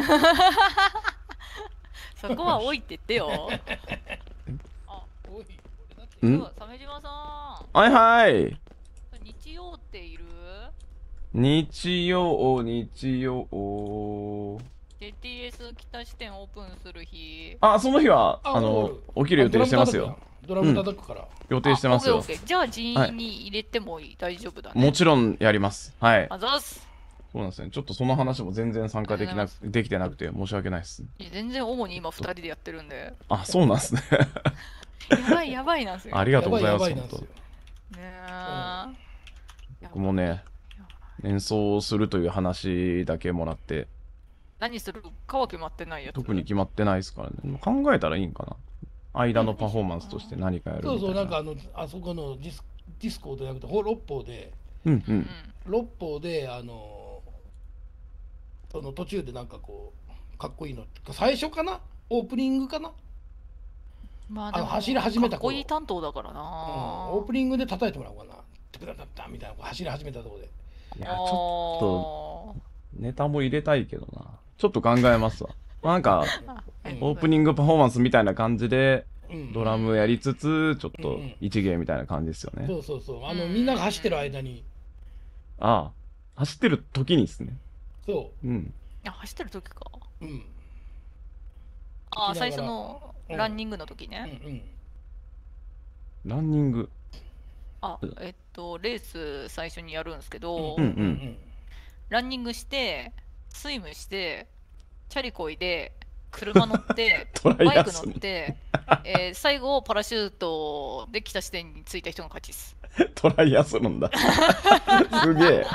そこは置いてってよ。あ、 おい俺だってんそうだ鮫島さはいはい。 ん、日曜っている？ 日曜、日曜。 ジェーティーエス 北支店オープンする日。 あ、その日は、 ああのおる、 起きる予定してますよ。 ドラム叩くから。 予定してますよあオッ。ケーオッケーじゃあ人員に入れてもいい、大丈夫だね。 もちろんやります。はい。 あざっす。 そうなんですね。ちょっとその話も全然参加できなくできてなくて申し訳ないです。 いや全然主に今ふたりでやってるんで。 あ、そうなんですね。 やばいやばいなんですよ。 ありがとうございます。本当やばいやばいなんですよ。 ねえ。 僕もね、演奏するという話だけもらって、 何するかは決まってないやつ。 特に決まってないですからね。考えたらいいんかな。間のパフォーマンスとして何かやるみたいな。 そうそう、なんかあの、あそこのディスディスコードじゃなくて、ほ六方で、 うんう。 うんん。 六方で、あの、その途中でなんかこう、かっこいいの、最初かなオープニングかな、 まあの走り始めた頃かっこいい担当だからな。 うん、オープニングで叩いてもらおうかな。テクタタタみたいな、走り始めたところで。 いや、ちょっと、ネタも入れたいけどな。ちょっと考えますわ。なんか、オープニングパフォーマンスみたいな感じで、 うんドラムやりつつ、ちょっとうんうん一芸みたいな感じですよね。 そうそうそう。あの、みんなが走ってる間に、 ああ、走ってる時にですね。 そうん。 あ、走ってる時か。 う。うん。 あ、最聞きながら初のうんランニングの時うんね。 うん。 ランニング。 あ、えっと、レース最初にやるんですけど、 うんうんランニングして、スイムして、チャリこいで、車乗って、 トライバイクアスロン乗って、えー最後、パラシュートで来た地点に着いた人が勝ちです。 トライアスロンだ。すげえ。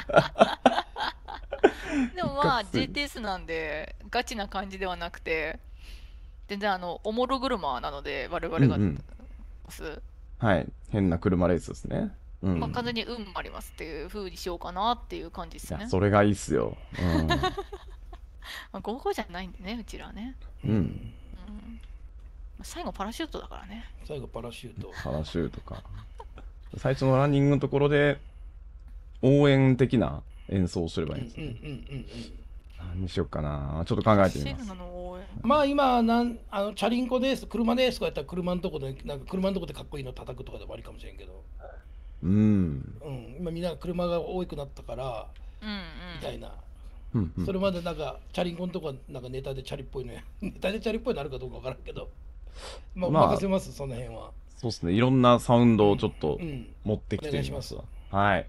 でもまあ、 がっつりジェーティーエス なんで、ガチな感じではなくて、全然あの、おもろ車なので、我々がうんうんます。 はい。変な車レースですね。うん。 まあ、完全に運もありますっていう風にしようかなっていう感じですねいや、。それがいいっすよ。 まあ、ゴーゴーじゃないんでね、うちらはね。 うん。うん。 うんまあ最後パラシュートだからね。 最後パラシュート。 パラシュートか。最初のランニングのところで、応援的な演奏をすればいいんですね。 うんうんうんうん。 何にしようかな。ちょっと考えてみますシェルナ。の応援。 まあ今なんあのチャリンコです車ですとかやったら車のとこでなんか車のとこでかっこいいの叩くとかでもありかもしれんけど、 うん。 うん、今みんな車が多くなったからうんうん。 みたいな、 うんうんそれまでなんかチャリンコのとこはなんかネタでチャリっぽいのやネタでチャリっぽいのあるかどうかわからんけど、まあ、 まあ任せますその辺は。 そうですね。いろんなサウンドをちょっとうん持ってきてみますわ。はい。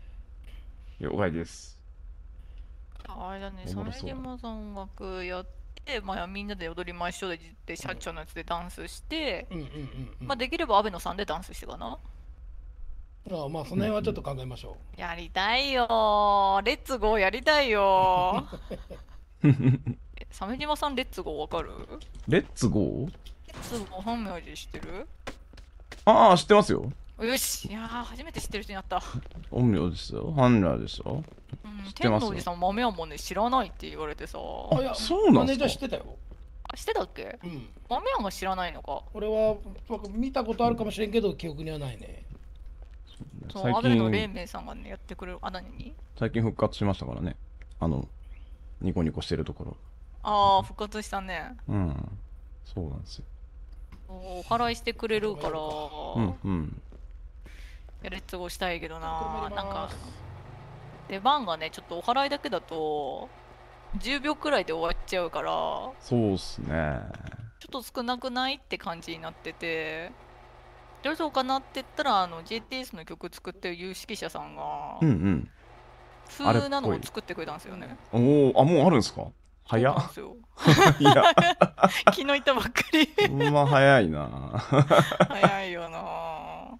了解です。 あれだね、鮫おもろそうだ島さん音楽やっで、まあ、みんなで踊りましょうで言って社長のやつでダンスして、 うんうんうんうん。 まあ、できれば阿部野さんでダンスしてかな。 ああまあその辺はちょっと考えましょやりたいよー、レッツゴーやりたいよー。え鮫島さん、レッツゴーわかる？ レッツゴー。 レッツゴー本名字知ってる？ ああ、知ってますよ。 よし、いやー、初めて知ってる人になった。 本名ですよ。本名ですよ。 うん、 知ってます天王寺さん、豆はもんね、知らないって言われてさ。 う。あいやそうなんすかマネージャー知ってたよ。 あ、してたっけ？ うん。 豆はんが知らないのか。 俺は見たことあるかもしれんけど記憶にはないね。 そう、 最阿部の近、 黎明さんがね、やってくれる。あ、何に？ 最近復活しましたからね。あの、ニコニコしてるところ。 ああ、復活したね。 うん。そうなんですよ。 お払いしてくれるから、 うんうん。 いやレッツゴーしたいけどな。 車入れなんかます、 出番がね、ちょっとお払いだけだと、じゅうびょうくらいで終わっちゃうから、 そうっすね。 ちょっと少なくないって感じになってて、どうしようかなって言ったら、あの ジェイティーエス の曲作ってる有識者さんがうんう、ん。あれっぽい風なのを作ってくれたんですよね。 おお、あ、もうあるんすか？早っ。 そうなんですよ。 いや、 昨日行ったばっかり。 まあ早いな。 早いよな。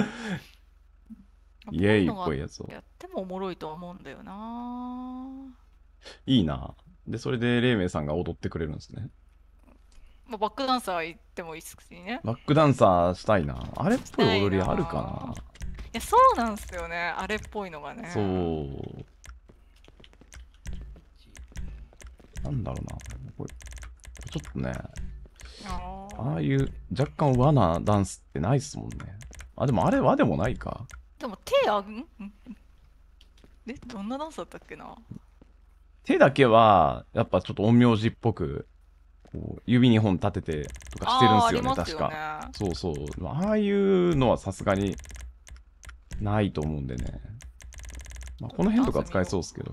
イエイっこういうのがぽいやつを。 やってもおもろいと思うんだよな。 いいな。で、それで黎明さんが踊ってくれるんですね。 まあ、バックダンサー行ってもいいですしね。 バックダンサーしたいな。あれっぽい踊りあるかいや、そうなんですよね。あれっぽいのがね。 な。そう。なんだろうな。これちょっとね、 あーああいう若干和なダンスってないっすもんね。あ、でもあれ和でもないか。 でも手あんんえ、どんなダンスだったっけな。 手だけは、やっぱちょっと陰陽師っぽく、こう指にほん立ててとかしてるんすよね、 あーありますよね確か。そうそう。ああいうのはさすがにないと思うんでね。まあ、この辺とか使えそうっすけど。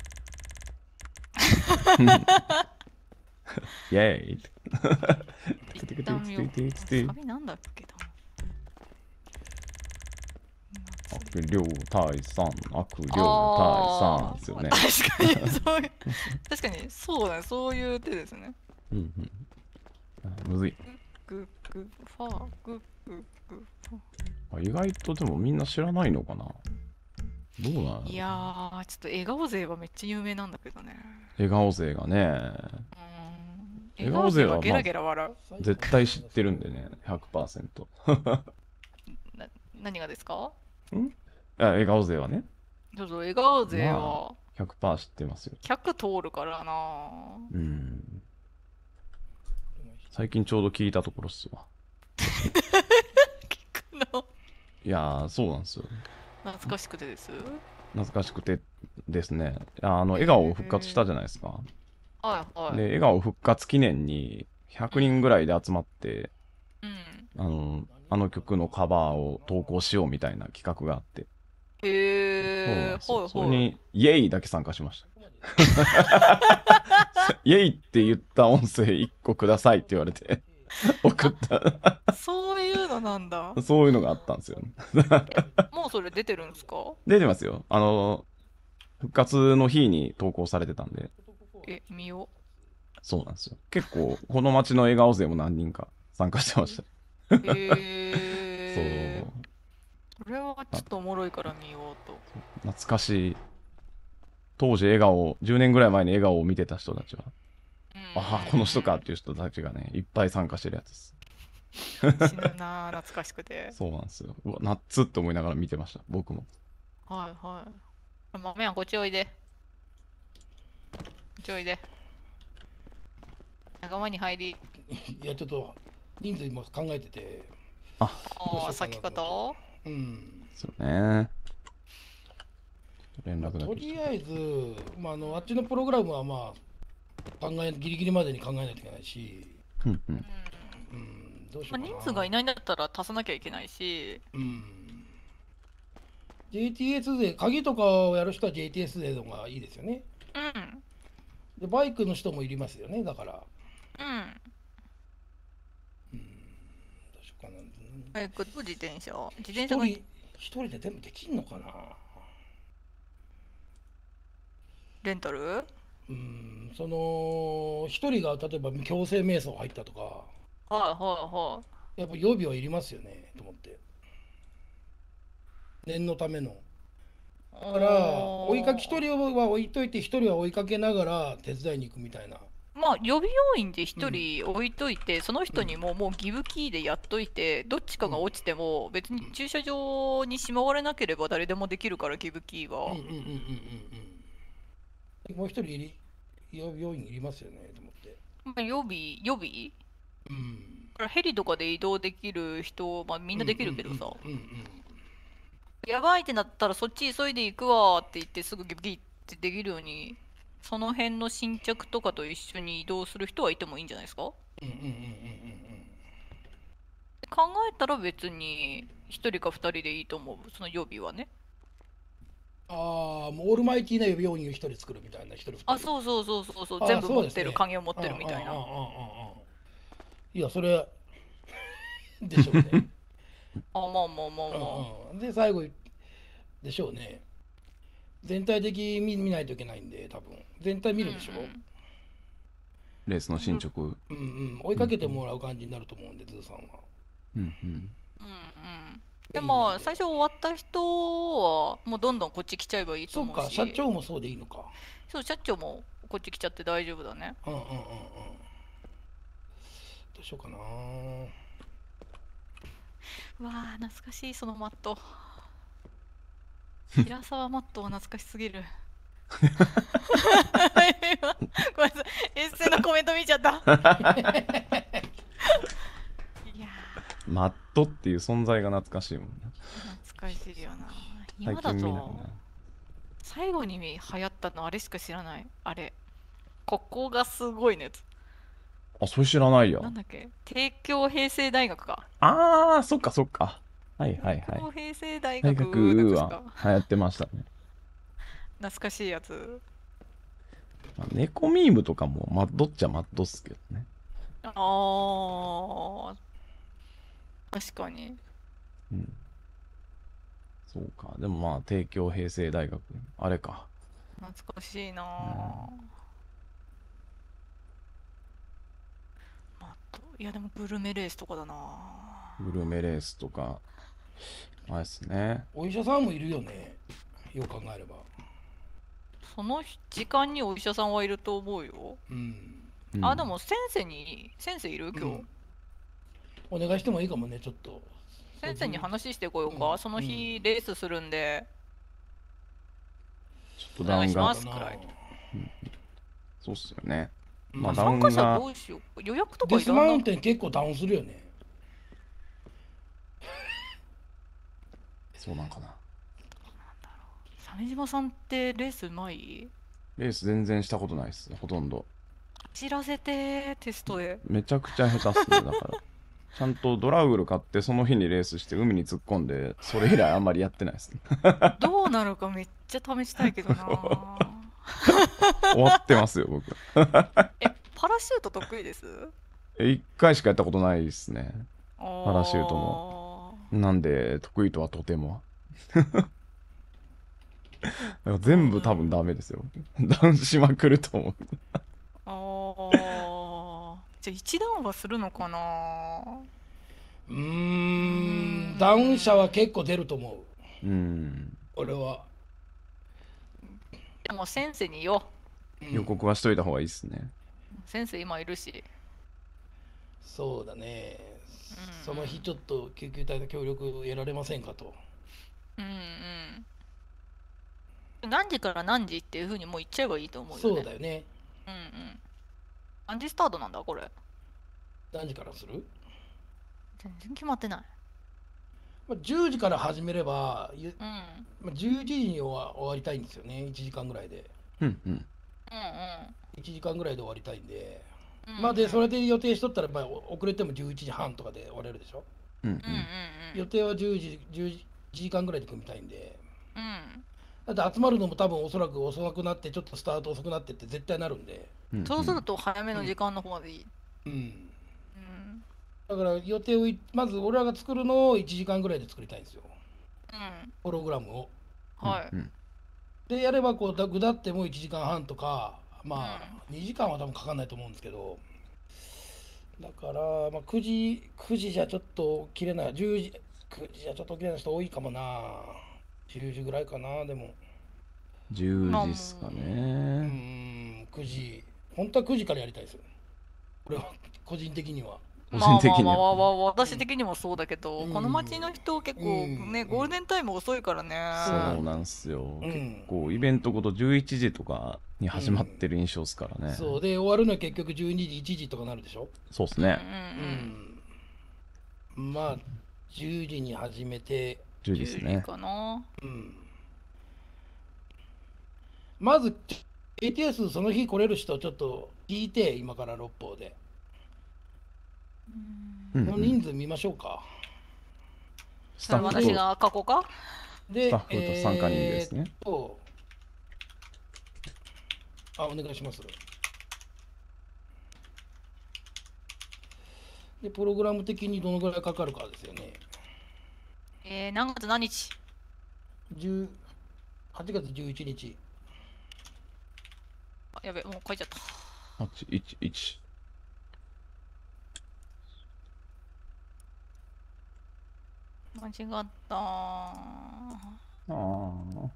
イェーイ。 一旦見よう。サビなんだっけな。 悪霊退散、悪霊退散あーですよね。 確かにそういう確かにそうだね、そういう手ですね。 うんうん。あむずい。 グッグッファーグッグッグッファあ意外とでもみんな知らないのかな。どうなの？ ーいやー、ちょっと笑顔勢はめっちゃ有名なんだけどね。 笑顔勢がね、 うーん笑顔勢はゲラゲラ笑う。 絶対知ってるんでね、ひゃくパーセント。 な何がですか？ あ笑顔勢はね、 そうそう、笑顔勢まはひゃくパーセント知ってますよ。 ひゃく通るからな。 うん。最近ちょうど聞いたところっすわ。 聞くのいやー、そうなんですよ。 懐かしくてです。 懐かしくてですね。あの、笑顔復活したじゃないですか。 はいはい。 で、笑顔復活記念にひゃくにんぐらいで集まって、 うん。 あの、あの曲のカバーを投稿しようみたいな企画があって、 へえそうなんですよそれー、はいはい。 に、イエイだけ参加しました。イエイって言った音声いっこくださいって言われて、送った。 そういうのなんだ。 そういうのがあったんですよね。 もうそれ出てるんですか？ 出てますよ。あの、復活の日に投稿されてたんで、 え、見よそうなんですよ。結構、この街の笑顔勢も何人か参加してました。 う。へえそう。 それはちょっとおもろいから見ようと。 懐かしい。当時笑顔、じゅうねんぐらい前に笑顔を見てた人たちは、 うんああ、この人かっていう人たちがね、いっぱい参加してるやつです。 死ぬなー、懐かしくて。 そうなんですよ。うわ、ナッツって思いながら見てました、僕も。 はいはい。豆やん、こっちおいで。こっちおいで。仲間に入り。 いやちょっと人数今考えてて、 ああ、先方うん。 ですよね。連絡だとけしてりあえず、まあ、あのあっちのプログラムはまあ考えギリギリまでに考えないといけないし、 うんうん。 うん。 うん、どうしよまあ、 うかな。 人数がいないんだったら足さなきゃいけないし、 うん。ジェイティーエス で、鍵とかをやる人は ジェイティーエス でのがいいですよね。 うん。 で、バイクの人もいりますよね、だから。 うん。 どうしようかな。 バイクと自転車。自転車が一人、一人で全部できんのかな。 レンタル？ ううんその一人が例えば強制瞑想入ったとか、 はいはいはい。 やっぱ予備はいりますよねと思って、念のための。だから追いかけ一人は置いといて一人は追いかけながら手伝いに行くみたいな。 まあ予備要員で一人置いといて、その人にももうギブキーでやっといて、どっちかが落ちても別に駐車場にしまわれなければ誰でもできるからギブキーは。 うんうんうんうんうんうん。もう一人いり予備要員いりますよねと思って。 まあ予備予備うん。 だからヘリとかで移動できる人、まあ、みんなできるけどさ、 うんうんうんやばいってなったらそっち急いで行くわって言ってすぐギブキーってできるように、その辺の新着とかと一緒に移動する人はいてもいいんじゃないですか。 うんうんうんうんうんうん。 考えたら別にひとりかふたりでいいと思う、その予備はね。 ああ、もうオールマイティーな予備要員を一人作るみたいな、一人二人。 あ、そうそうそうそうそう、 あ全部持ってる、 そうですね鍵を持ってるみたいな。 ああああああああいや、それでしょうね。 あ、まあまあまあまあ。 うんうんで、最後でしょうね。全体的に見見ないといけないんで、多分全体見るでしょ。 うんうんレースの進捗。 うんうん、追いかけてもらう感じになると思うんで、ズーさんは。 うんうん。 うんうん。でも最初終わった人はもうどんどんこっち来ちゃえばいいとそうか、 思うし。 社長もそうでいいのか。 そう、社長もこっち来ちゃって大丈夫だね。 うんうんうんうん。どうしようかな。 うわあ、懐かしい、そのマット。平沢マットは懐かしすぎる。今ごめんなさい、エッセイのコメント見ちゃった。いやマットっていう存在が懐かしいもんね。 ー、懐かしいよな。 最今だ近見ないとな。 最後に流行ったのあれしか知らない。あれ。ここがすごいね。 あ、それ知らないやな。んだっけ、帝京平成大学か。 あー、そっかそっか。はいはいはい帝京。平成大大学学はなんか流行ってましたね。 懐かしいやつ。 まあ猫ミームとかもマッドっちゃマッドっすけどね。 ああ、確かに。 うん。そうか。でもまあ、帝京平成大学。あれか。 懐かしいなぁ。マット、いやでもグルメレースとかだなぁ。 グルメレースとか。あれですね。 お医者さんもいるよね。よく考えれば。 その時間にお医者さんはいると思うよ。 うん。 うんあ、でも先生に、先生いる今日。 うんお願いしてもいいかもね、ちょっと。 先生に話してこようか。 うんその日うんレースするんで。 ちょっとダウンがお願いしま。すくらいそうっすよね。 うんまあ、ダウン参加者がどうしよう。予約とかデスマウンいらんな。 テン結構ダウンするよね。 そうなんかな。 鮫島さんってレースうまい？ レース全然したことないっす。ほとんど。 知らせてテストで。 めちゃくちゃ下手っすね。だから。ちゃんとドラウグル買ってその日にレースして海に突っ込んで、それ以来あんまりやってないですね。 どうなるかめっちゃ試したいけどな。 終わってますよ、僕。 え、パラシュート得意です？ え、一回しかやったことないですね。 パパラシュートも。なんで、得意とはとても。全部多分ダメですよ。ダウンしまくると思う。 あーじゃあ一段はするのかな。 うーん、ダウン者は結構出ると思う。 うん。 俺は。 でも先生によ。 うん予告はしといた方がいいっすね。 先生今いるし。 そうだね。 うんその日ちょっと救急隊の協力得られませんかと。 うんうん。何時から何時っていうふうにもう言っちゃえばいいと思うよね。 そうだよね。 うんうん。何時スタートなんだこれ。 何時からする？ 全然決まってない。 まあ、じゅうじから始めれば、ゆうん。 まあ、じゅういちじに終わ終わりたいんですよね。いちじかんぐらいで。 うんうん。 うんいちじかんぐらいで終わりたいんで。 うん。 まあで、それで予定しとったら、まあ、お遅れてもじゅういちじはんとかで終われるでしょ。 うんうんうんうんうん。 予定はじゅうじ、じゅうじ、いちじかんぐらいで組みたいんで。 うん。 だって集まるのも多分おそらく遅くなって、ちょっとスタート遅くなってって絶対なるんで。 うん。 そうすると早めの時間の方がいい。 うん。 うん。 だから予定をい、まず俺らが作るのをいちじかんぐらいで作りたいんですよ。 うん。 プログラムを。 はい。 うんで、やればこうだ、ぐだってもいちじかんはんとか、 まあ、にじかんは多分かかんないと思うんですけど、だから、まあ、くじ、くじじゃちょっと起きれない、じゅうじ、くじじゃちょっと起きれない人多いかもな。じゅうじぐらいかな、でも。 じゅうじっすかうーね。 ん、くじ。本当はくじからやりたいですよ。これは、個人的には。 個まあまあ人的には。 まあまあまあ、私的にもそうだけど、 うんこの町の人結構ね、 うんゴールデンタイム遅いからね。 そうなんすよ。 うん結構イベントごとじゅういちじとかに始まってる印象っすからね。 そうで、終わるのは結局じゅうにじ、いちじとかなるでしょ。 うんうんそうっすね。 うん。まあ、じゅうじに始めて、 じゅうじうん。10 ですね時。かな。 うん。まず、エーティーエス その日来れる人ちょっと聞いて、今から六方で。 うんうんこの人数見ましょうか。 それスタッフと私が過去か。 で、 スタッフと参加人ですねえーっと、あ、お願いします。で、プログラム的にどのぐらいかかるかですよね。 えー、何月何日？ じゅうはちがつじゅういちにち。 あやべ、もう書いちゃった。 はちいちいち。 間違ったー。 ああ。 うん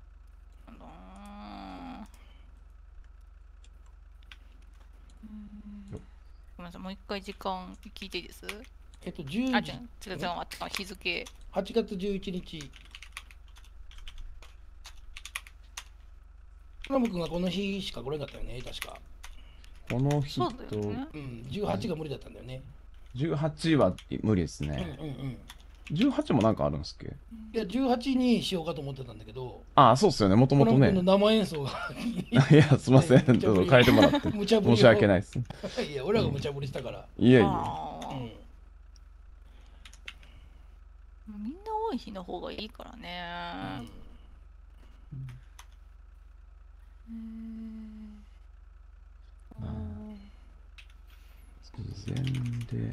ごめんなさい、もう一回時間聞いていいです？ えっと、じゅうあ、 じ違う、違う、違う、待って、日付。 はちがつじゅういちにち。ラム君がこの日しか来れなかったよね、確か。 この日そうだとよね。 うん、じゅうはちが無理だったんだよね。 じゅうはちは無理ですうんうんね。 うん。 じゅうはちもなんかあるんすっけ？ いや、じゅうはちにしようかと思ってたんだけど、 ああ、そうっすよね。もともとねコナン君の。生演奏がいや、すいません。どうぞ変えてもらって。 無茶ぶりを申し訳ないです。 いや、俺らが無茶ぶりしたから。 いやいや。 あーうん。 みんな多い日の方がいいからね。 事前で、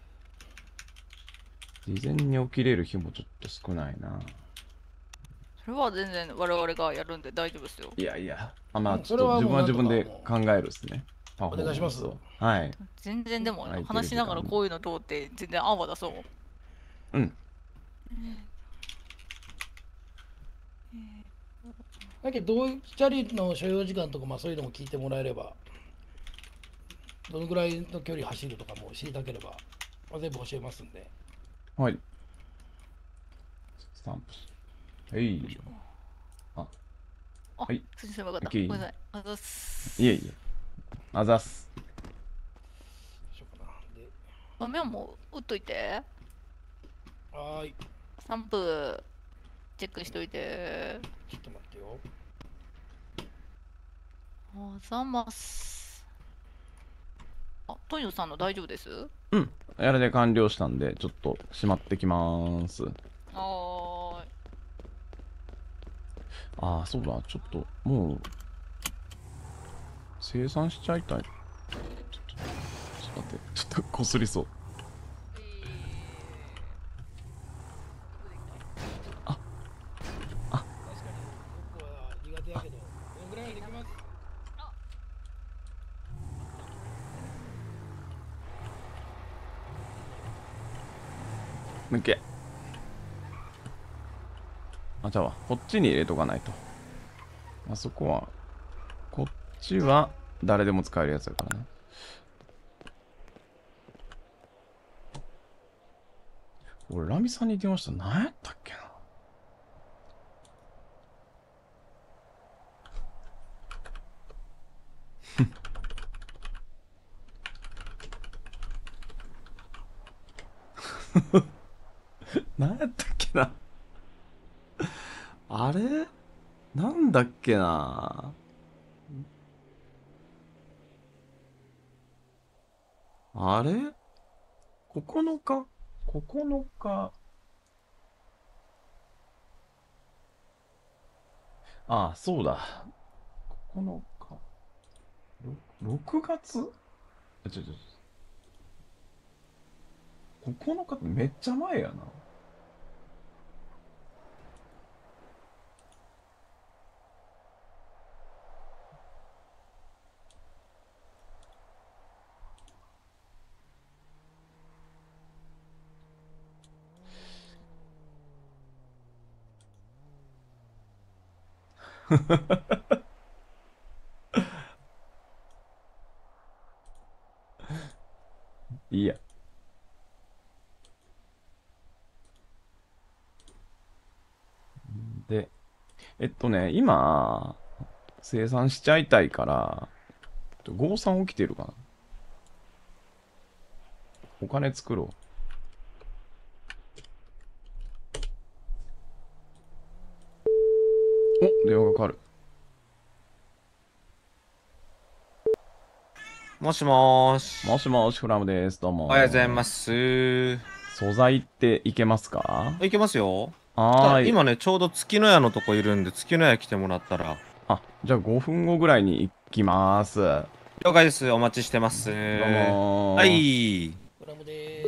事前に起きれる日もちょっと少ないな。 それは全然我々がやるんで大丈夫ですよ。 いやいや、あ、まあ、 うんちょっと自分は自分でそれ考えるっすね。パフォーマンスをお願いしますはい。 全然でも空いてる話しながらこういうのどうって全然案は出そう。 うん。 だけど、どういうチャリの所要時間とか、まあそういうのも聞いてもらえれば、どのぐらいの距離走るとかも知りたければ、まあ、全部教えますんで。 はい。スタンプ。はい。あ、 あ、 はい通じすればよかった。 オッケーごめんなさい。あざっす。 いえいえ。あざっす。 どうしようかな。で、 あメモ打っといて。 はーい。 サンプチェックしといて。 ちょっと待ってよ。 あざます。あ、トニオさんの大丈夫です？ うん。やれで完了したんで、ちょっとしまってきまーす。 はーい。 ああ、そうだ。ちょっと、もう、生産しちゃいたい。ちょっと、ちょっと待って。ちょっとこすりそう。 確かに、僕は苦手やけど、このぐらいはできます。 抜け。あ、じゃあ、こっちに入れとかないと。あそこは、こっちは誰でも使えるやつだからね。俺、ラミさんに電話したの何やったっけな。何やったっけな。あれなんだっけな。あれ ?ここのか ?ここのか。ああ、そうだ。ここのか。ろろくがつあ、ちょちょちょ。ここのかってめっちゃ前やな。 いいや。で、えっとね、今、生産しちゃいたいから、ゴーさん起きてるかな。お金作ろう。お、電話がかかる。 もしもーし。 もしもし、フラムです。どうも。 おはようございます。 素材っていけますか？ いけますよ。 はーい。 今ね、ちょうど月の屋のとこいるんで、月の屋来てもらったら。 あ、じゃあごふんごぐらいに行きます。ど了解です。お待ちしてます。 うもー。 は。い。 ドラムです。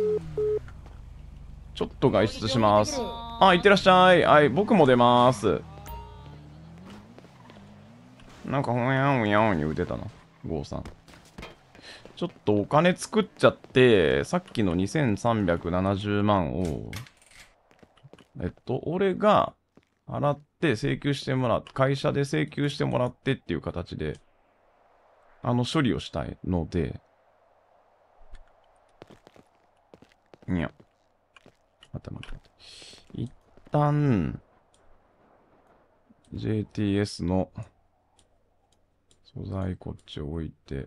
ちょっと外出します。 ああ、いってらっしゃい。はい、僕も出ます。なんかほやんほやん言うてたな、ゴーさん。ちょっとお金作っちゃって、さっきのにせんさんびゃくななじゅうまんを、えっと、俺が払って請求してもらって、会社で請求してもらってっていう形で、あの処理をしたいので、いや、待って待って待って。一旦、ジェイティーエス の素材こっち置いて、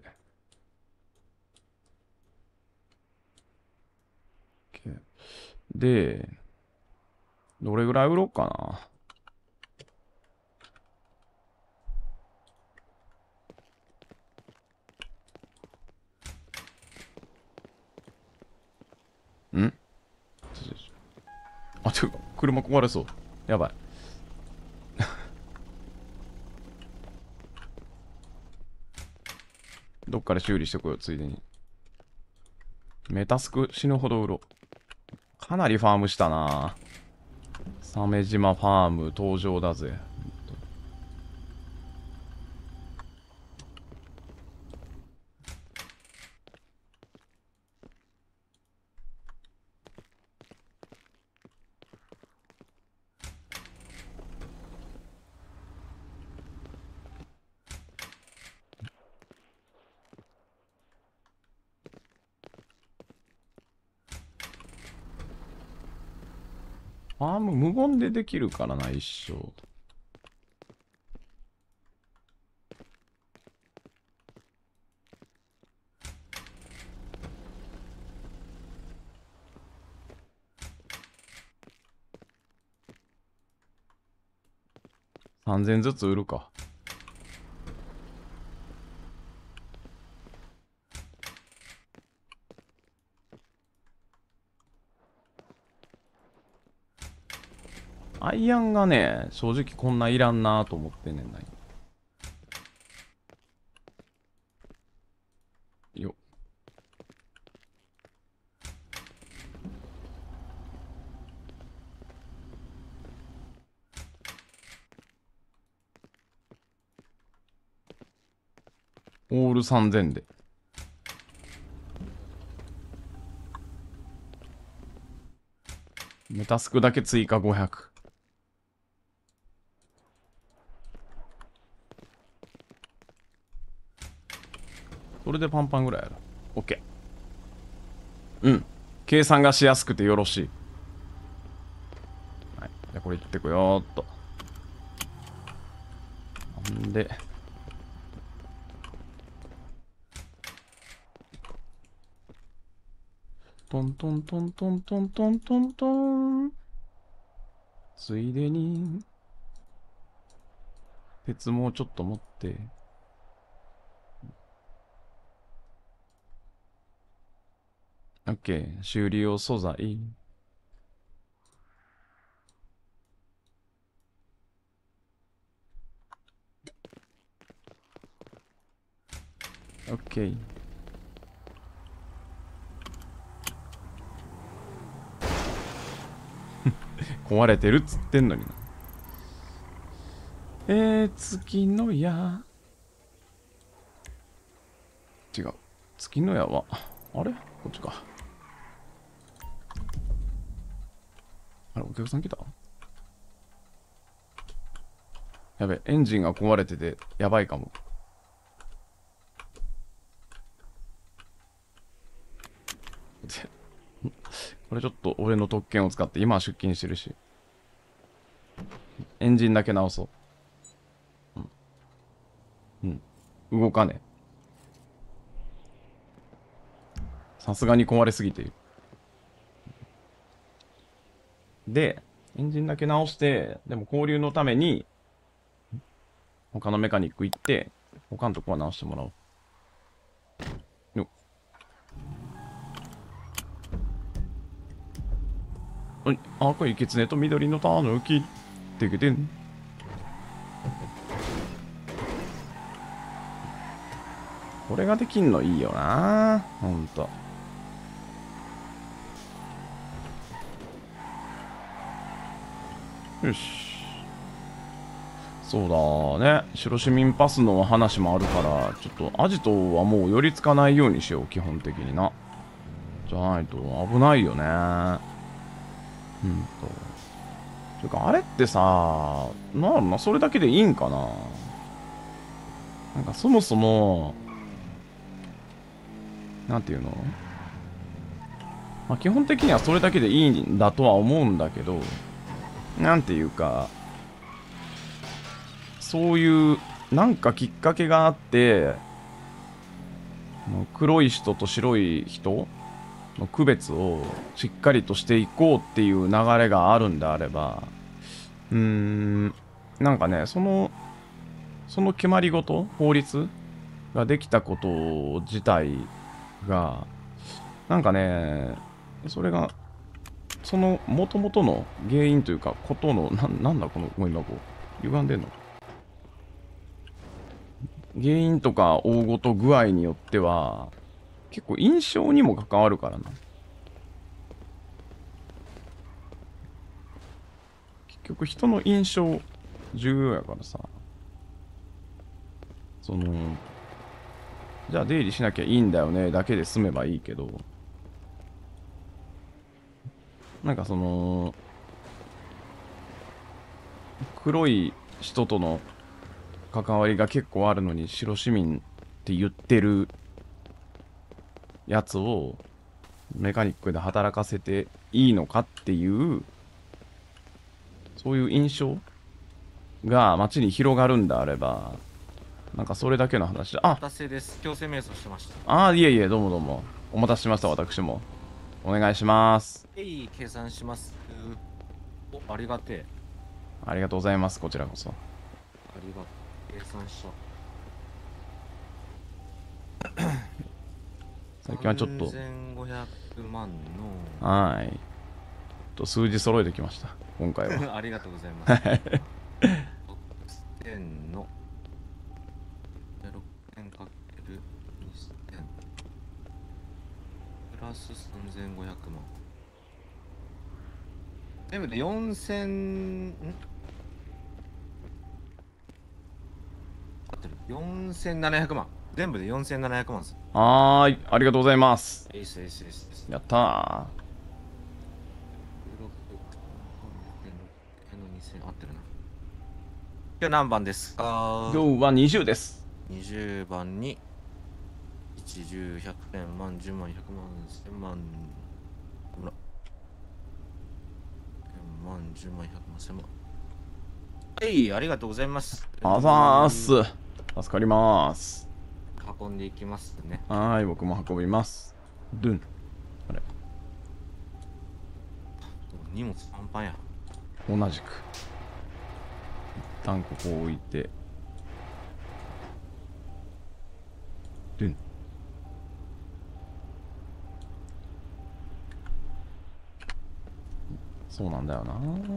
で、どれぐらい売ろうかな。んあ、ちょ、車壊れそう。やばい。どっかで修理してこよう、ついでに。メタスク死ぬほど売ろう。かなりファームしたな。鮫島ファーム登場だぜ。ファーム無言でできるからな、一生。さんぜんずつ売るか。アイアンがね、正直こんないらんなと思ってんねんな。よっ。オールさんぜんで。メタスクだけ追加ごひゃく。それでパンパンぐらいやろ。オッケー。うん。計算がしやすくてよろしい。はい。じゃあこれいってこよーっと。んで。トントントントントントントントン。ついでに、鉄もうちょっと持って。オッケー。修理用素材。オッケー。壊れてるっつってんのにな。えー、月の矢。違う。月の矢は、あれこっちか。あれ、お客さん来た？ やべ、エンジンが壊れてて、やばいかも。これちょっと俺の特権を使って今は出勤してるし。エンジンだけ直そう。うん。うん。動かねえ。さすがに壊れすぎている。で、エンジンだけ直して、でも交流のために、他のメカニック行って、他のとこは直してもらおう。よっ。はい、赤いキツネと緑のタヌキってけてん。これができんのいいよな、ほんと。よし。そうだね。白市民パスの話もあるから、ちょっとアジトはもう寄りつかないようにしよう、基本的にな。じゃないと危ないよね。うんと。ていうか、あれってさ、なんな、それだけでいいんかな。なんかそもそも、なんていうの、まあ、基本的にはそれだけでいいんだとは思うんだけど、なんていうか、そういうなんかきっかけがあって、黒い人と白い人の区別をしっかりとしていこうっていう流れがあるんであれば、うーん、なんかね、その、その決まり事、法律ができたこと自体が、なんかね、それが、その元々の原因というか、ことの、な、なんだこの、もう今こう、歪んでんの原因とか大ごと具合によっては、結構印象にも関わるからな。結局人の印象重要やからさ。その、じゃあ出入りしなきゃいいんだよねだけで済めばいいけど、なんかその、黒い人との関わりが結構あるのに白市民って言ってるやつをメカニックで働かせていいのかっていう、そういう印象が街に広がるんであれば、なんかそれだけの話で、あ、 達成です。強制瞑想してました。 あー、いえいえ、どうもどうも。お待たせしました、私も。お願いします。 えい、計算します。お、ありがてえ。 ありがとうございます、こちらこそ。 ありがとう。計算しちゃう。 最近はちょっと、 さんぜんごひゃくまんの。 はーい。と数字揃えてきました、今回は。 ありがとうございます。ろくせんのろくせんかけるにせんプラスさんぜんごひゃくまん。全部でよんせん、ん合ってる ?よんせんななひゃくまん。全部でよんせんななひゃくまんです。 はーい、ありがとうございます。 えいすえいすえいすえいす。 やったー。 合ってるな。今日何番ですか？ 今日はにじゅうです。 にじゅうばんにいち、じゅう、ひゃくてん、万、じゅうまん、ひゃくまん、せんまん、ほら。万、じゅうまん、ひゃくまん、せんまん。はい、ありがとうございます。 あざーす。助かります。 運んでいきますね。 はーい、僕も運びます。ドゥン。あれ、 荷物パンパンや。 同じく。一旦ここ置いて。ドゥン。そうなんだよな。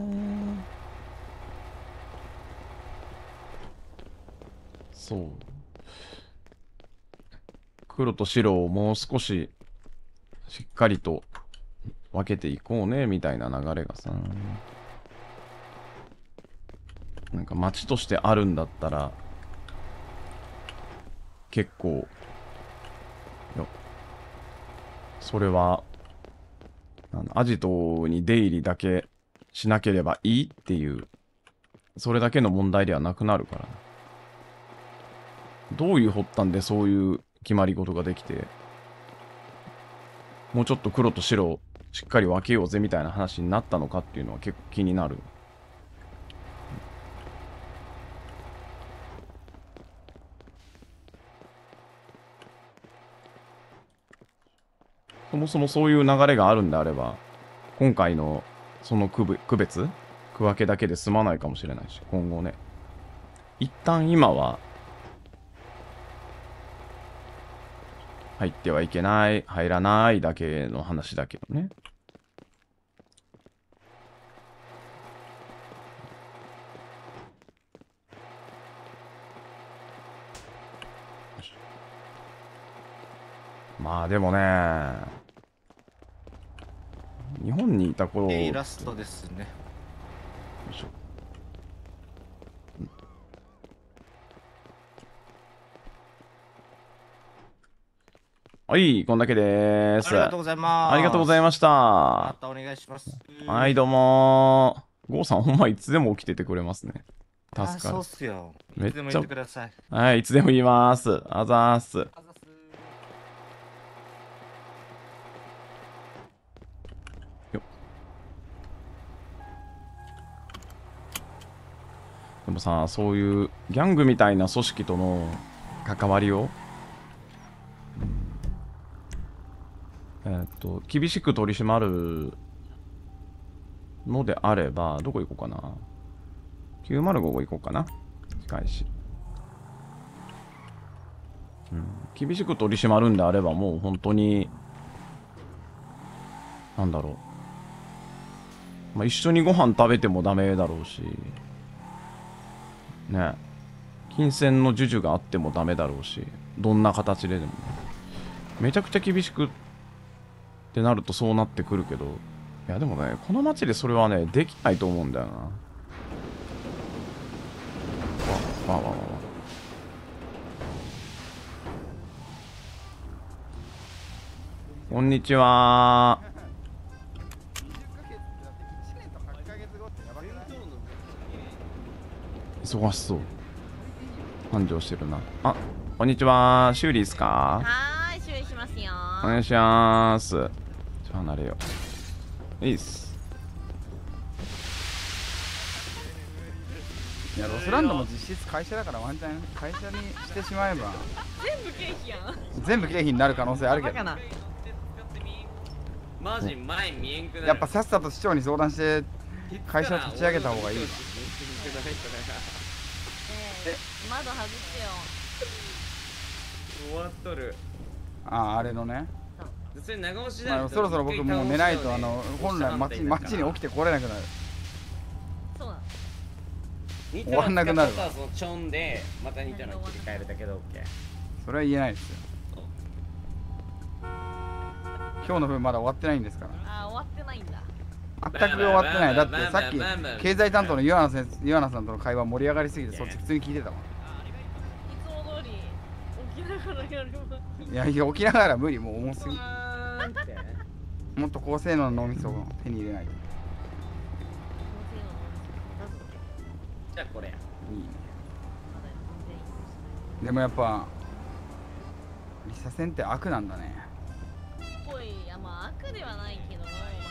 そう。黒と白をもう少ししっかりと分けていこうねみたいな流れがさ、なんか街としてあるんだったら結構よ、それはあのアジトに出入りだけしなければいいっていうそれだけの問題ではなくなるからな。どういう発端でそういう決まり事ができて、もうちょっと黒と白をしっかり分けようぜみたいな話になったのかっていうのは結構気になる。そもそもそういう流れがあるんであれば、今回のその区別、区別区分けだけで済まないかもしれないし、今後ね。一旦今は、入ってはいけない、入らないだけの話だけどね。まあでもね、日本にいた頃、 イラストですね。 よいしょ。はい、こんだけでーす。 ありがとうございます。 ありがとうございました。 またお願いします。 はい、どうもー。ゴーさん、ほんまいつでも起きててくれますね。助かる。 あ、そうっすよ。 めっちゃいつでも言ってください。 はい、いつでも言います。あざーす。よっ。でもさ、そういうギャングみたいな組織との関わりを、えーっと、厳しく取り締まるのであれば、どこ行こうかな。きゅうまるごご行こうかな。近いし。うん、厳しく取り締まるんであれば、もう本当に、なんだろう。まあ、一緒にご飯食べてもダメだろうし、ね。金銭の授受があってもダメだろうし、どんな形ででもね。めちゃくちゃ厳しくってなるとそうなってくるけど、いやでもね、この街でそれはね、できないと思うんだよな。わ、わ、わ、わ、わ。こんにちは。忙しそう。繁盛してるな。あ、こんにちは。修理ですか？ はーい、修理しますよ。 お願いします。ちょっと離れよう。いいっす。 いや、ロスランドも実質会社だからワンチャン会社にしてしまえば全部経費やん。 全部経費になる可能性あるけど、 マジ前見えんくなる。 やっぱさっさと市長に相談して会社を立ち上げた方がいいわ。 えー、窓外してよ。 終わっとる。 ああ、あれのね。 それ長押しまあ、そろそろ僕もう寝ないとあの本来街街に起きてこれなくなる。 そうなの。 終わんなくなるわ。 そのチョンでまた似たの切り替えるだけで OK。 それは言えないですよ。今日の分まだ終わってないんですから。 あー、終わってないんだ。 全く終わってない。だってさっき経済担当の岩名先生、岩名さんとの会話盛り上がりすぎてそっち普通に聞いてたわ。 いつも通り起きながらやるわ。 いやいや、起きながら無理、もう重すぎ。もっと高性能の脳みそを手に入れないと。 じゃあこれ。いいね。 でもやっぱリサ戦って悪なんだね。 ぽい、いやまあ悪ではないけども、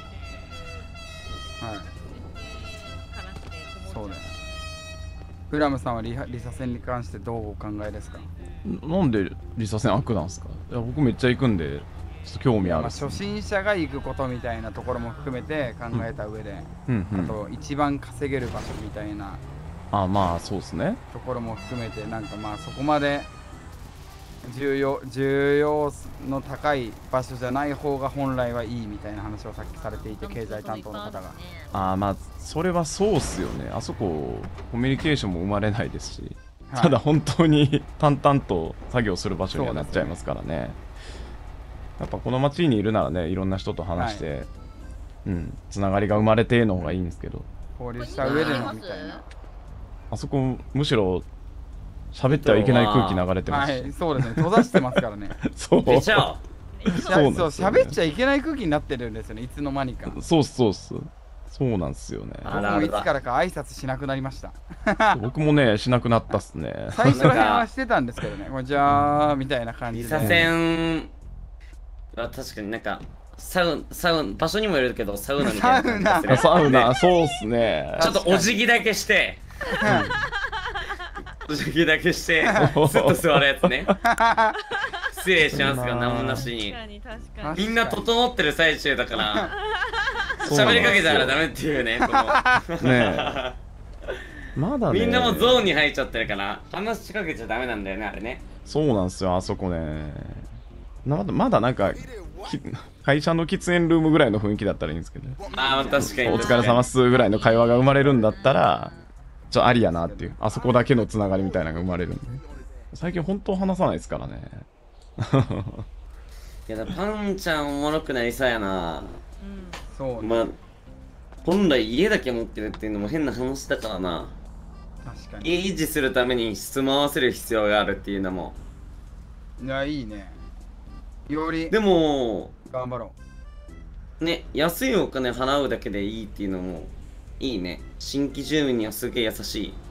はい。 悲しくてそうだよ。フラムさんはリハリサ戦に関してどうお考えですか？ なんでリサ戦悪なんすか？いや僕めっちゃ行くんでちょっと興味ある。 まあ、初心者が行くことみたいなところも含めて考えた上で、 うんうんうん、 あと一番稼げる場所みたいなあまあそうですねところも含めてなんかまあそこまで重要重要の高い場所じゃない方が本来はいいみたいな話をさっきされていて、経済担当の方が。 あまあそれはそうっすよね。あそこコミュニケーションも生まれないですし、 はい、 ただ本当に淡々と作業する場所にはなっちゃいますからね。やっぱこの街にいるならね、いろんな人と話して、はい、うんつながりが生まれての方がいいんですけど、 交流した上でのみたいな。 あそこむしろ喋ってはいけない空気流れてますし、 はい、そうですね、閉ざしてますからね。 そう出ちゃおう。 そう、喋っちゃいけない空気になってるんですよね、いつの間にか。 そうっすそうっす。 そうなんですよね。 あら僕もいつからか挨拶しなくなりました。 僕もね、しなくなったっすね。 最初ら辺はしてたんですけどね、こんにちはーみたいな感じで。 リサ線は確かになんか、サウサウ場所にもよるけど、サウナみたいな感じがする。 サウナ、そうっすね。 ちょっとお辞儀だけして、お辞儀だけして、ずっと座るやつね。失礼しますけど、何もなしに。 確かに確かに。 みんな整ってる最中だから、 そうなんですよ喋りかけたらダメっていうね、この。 ねえ。まだね。 みんなもゾーンに入っちゃってるから話しかけちゃダメなんだよねあれね。 そうなんですよ、あそこね。まだまだなんかき会社の喫煙ルームぐらいの雰囲気だったらいいんですけどね。 ああ確かに。 お疲れ様っすぐらいの会話が生まれるんだったらちょありやなっていう、あそこだけのつながりみたいなのが生まれるんで。最近本当話さないですからね。 いやだパンちゃんおもろくなりそうやな。 そう、 まあ本来家だけ持ってるっていうのも変な話だからな。 確かに。 家維持するために質問合わせる必要があるっていうのも。 いや、いいね。よりでも頑張ろね、安いお金払うだけでいいっていうのもいいね。新規住民にはすげえ優しい。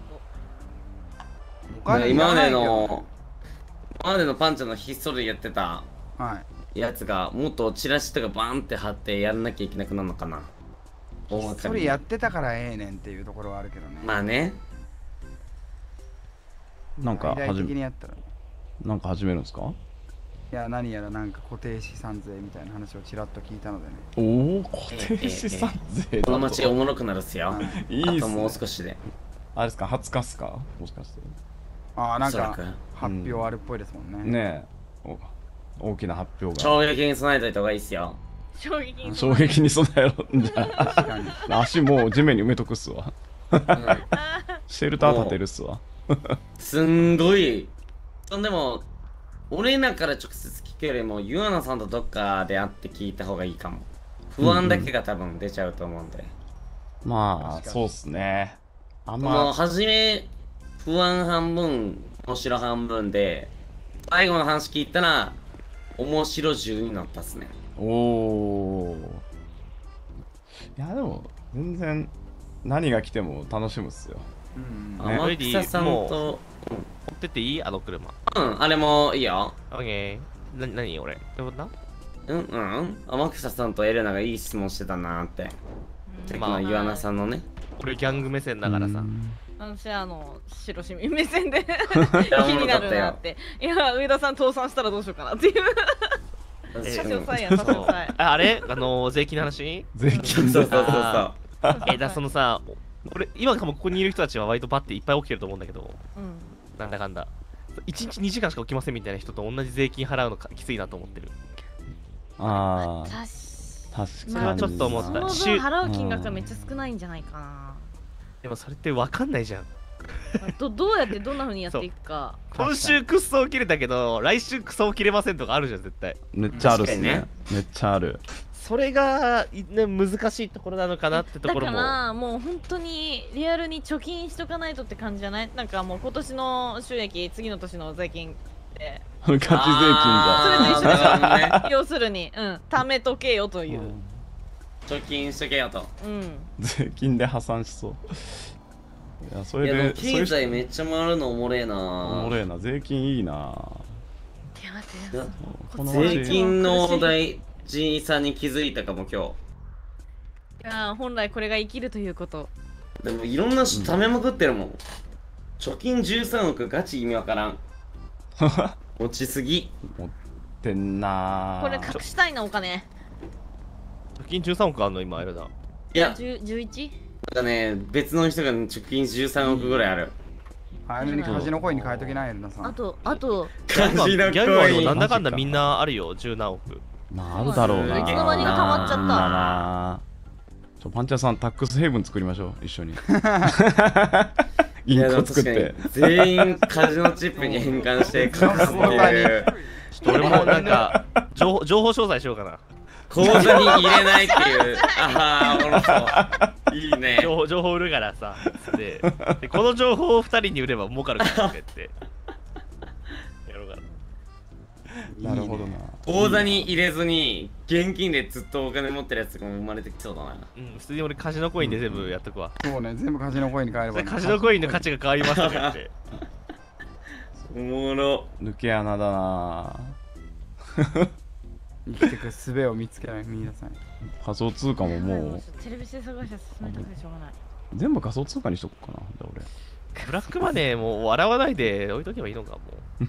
お金い今までらないけどの今までのパンちゃんのひっそりやってたはいやつがもっとチラシとかバーンって貼ってやんなきゃいけなくなるのかな。大掛かりにそれやってたからええねんっていうところはあるけどね。 まあね。 なんか大々 始め的にやったら。 なんか始めるんですか？ いや、何やらなんか固定資産税みたいな話をちらっと聞いたのでね。 おお、固定資産税だことの街おもろくなるっすよ。 いいっすね。 あともう少しで。 あれですか、はつかっすか、もしかして。 ああ、なんかおそらく発表あるっぽいですもんね。 ねえ、お大きな発表が。 衝撃に備えといた方がいいっすよ。 衝撃に衝撃に備えろんじゃあ。 確かに。 足もう地面に埋めとくっすわ。シェルター立てるっすわ。 すんごい。でも、俺らから直接聞くよりも、ユアナさんとどっかで会って聞いた方がいいかも。不安だけが多分出ちゃうと思うんで。 まあ、そうっすね。あんもう、 ま、 はじめ、不安半分、面白半分で、最後の話聞いたら、面白じゅうになったっすね。 おお。いや、でも、全然、何が来ても楽しむっすよ。 うん。 ね天草さんもと、 持ってっていいあの車。 うん、あれもいいよ。 オッケー。な、なに俺どういうことだうんうん。天草さんとエレナがいい質問してたなーって。さっきのユアナさんのね。 俺ギャング目線だからさ。 私あの白市民目線で気やになるなっていや上田さん倒産したらどうしようかなっていうえ差し押さえや差し押さえああれあのー、税金の話税金そうそうそうそう。 あえ、だそのさ、俺、今かもここにいる人たちは割とバッていっぱい起きてると思うんだけど、 うんなんだかんだ。いちにちにじかんしか起きませんみたいな人と同じ税金払うのかきついなと思ってる。 ああ、 確確かに。 それはちょっと思ったその分週払う金額がめっちゃ少ないんじゃないかなでもそれって分かんないじゃん。 どどうやってどんな風にやっていくか今週クソ起きれたけど、来週クソ起きれませんとかあるじゃん、絶対。 めっちゃあるっすね確か。 めっちゃある。 それが、ね、難しいところなのかなってとだかころも。 らもう本当にリアルに貯金しとかないとって感じじゃない？なんかもう今年の収益次の年の税金ってガチ税金あーそれと一緒でしょなるほどね要するにうん貯めとけよという貯金しとけよと。 うんが。税金で破産しそう。いや、そいやでもれで、 経済めっちゃ回るのおもれえなおもろいな、税金いいな。 手当いやこの税街金の大事さに気づいたかも今いや本来これが生きるということ日。でもいろんな人貯めまくってるもん。貯金じゅうさんおくガチ意味わからん。落ちすぎ。 持ってんな。 これ隠したいなお金貯金じゅうさんおくあんの今、あれだ。 いや、 じゅう じゅういち? なんかね、別の人が貯金じゅうさんおくぐらいある。 早めにカジノコインに変えときな、エルナさん。 あとあと感じのギャグはでも声なんだかんだみんなあるよ、十何億。 まあ、あるだろうな。 いつの間にか溜まっちゃったあんだな。ちょ、パンチャーさん、タックスヘイブン作りましょう、一緒に。銀行作って。 全員カジノチップに変換して隠すっていう。 ちょっと俺もなんか、情報情報詳細しようかな。 口座に入れないっていう。ああ、おもろそう。いいね。 情報情報売るからさ。で、でこの情報をふたりに売れば儲かるからって言って。やろうかな。 なるほどな。 口座に入れずに現金でずっとお金持ってるやつが生まれてきそうだな。 うん普通に俺カジノコインで全部やっとくわ。 そうね、全部カジノコインに変えればいい。 カジノコインの価値が変わりますとか言って。 おもろ。 抜け穴だな。 生きてく術を見つけない見出さない。 仮想通貨ももうテレビ制作会社進めたくてしょうがない。 全部仮想通貨にしとこうかな。じゃあ俺。 ブラックマネーも笑わないで置いとけばいいのかも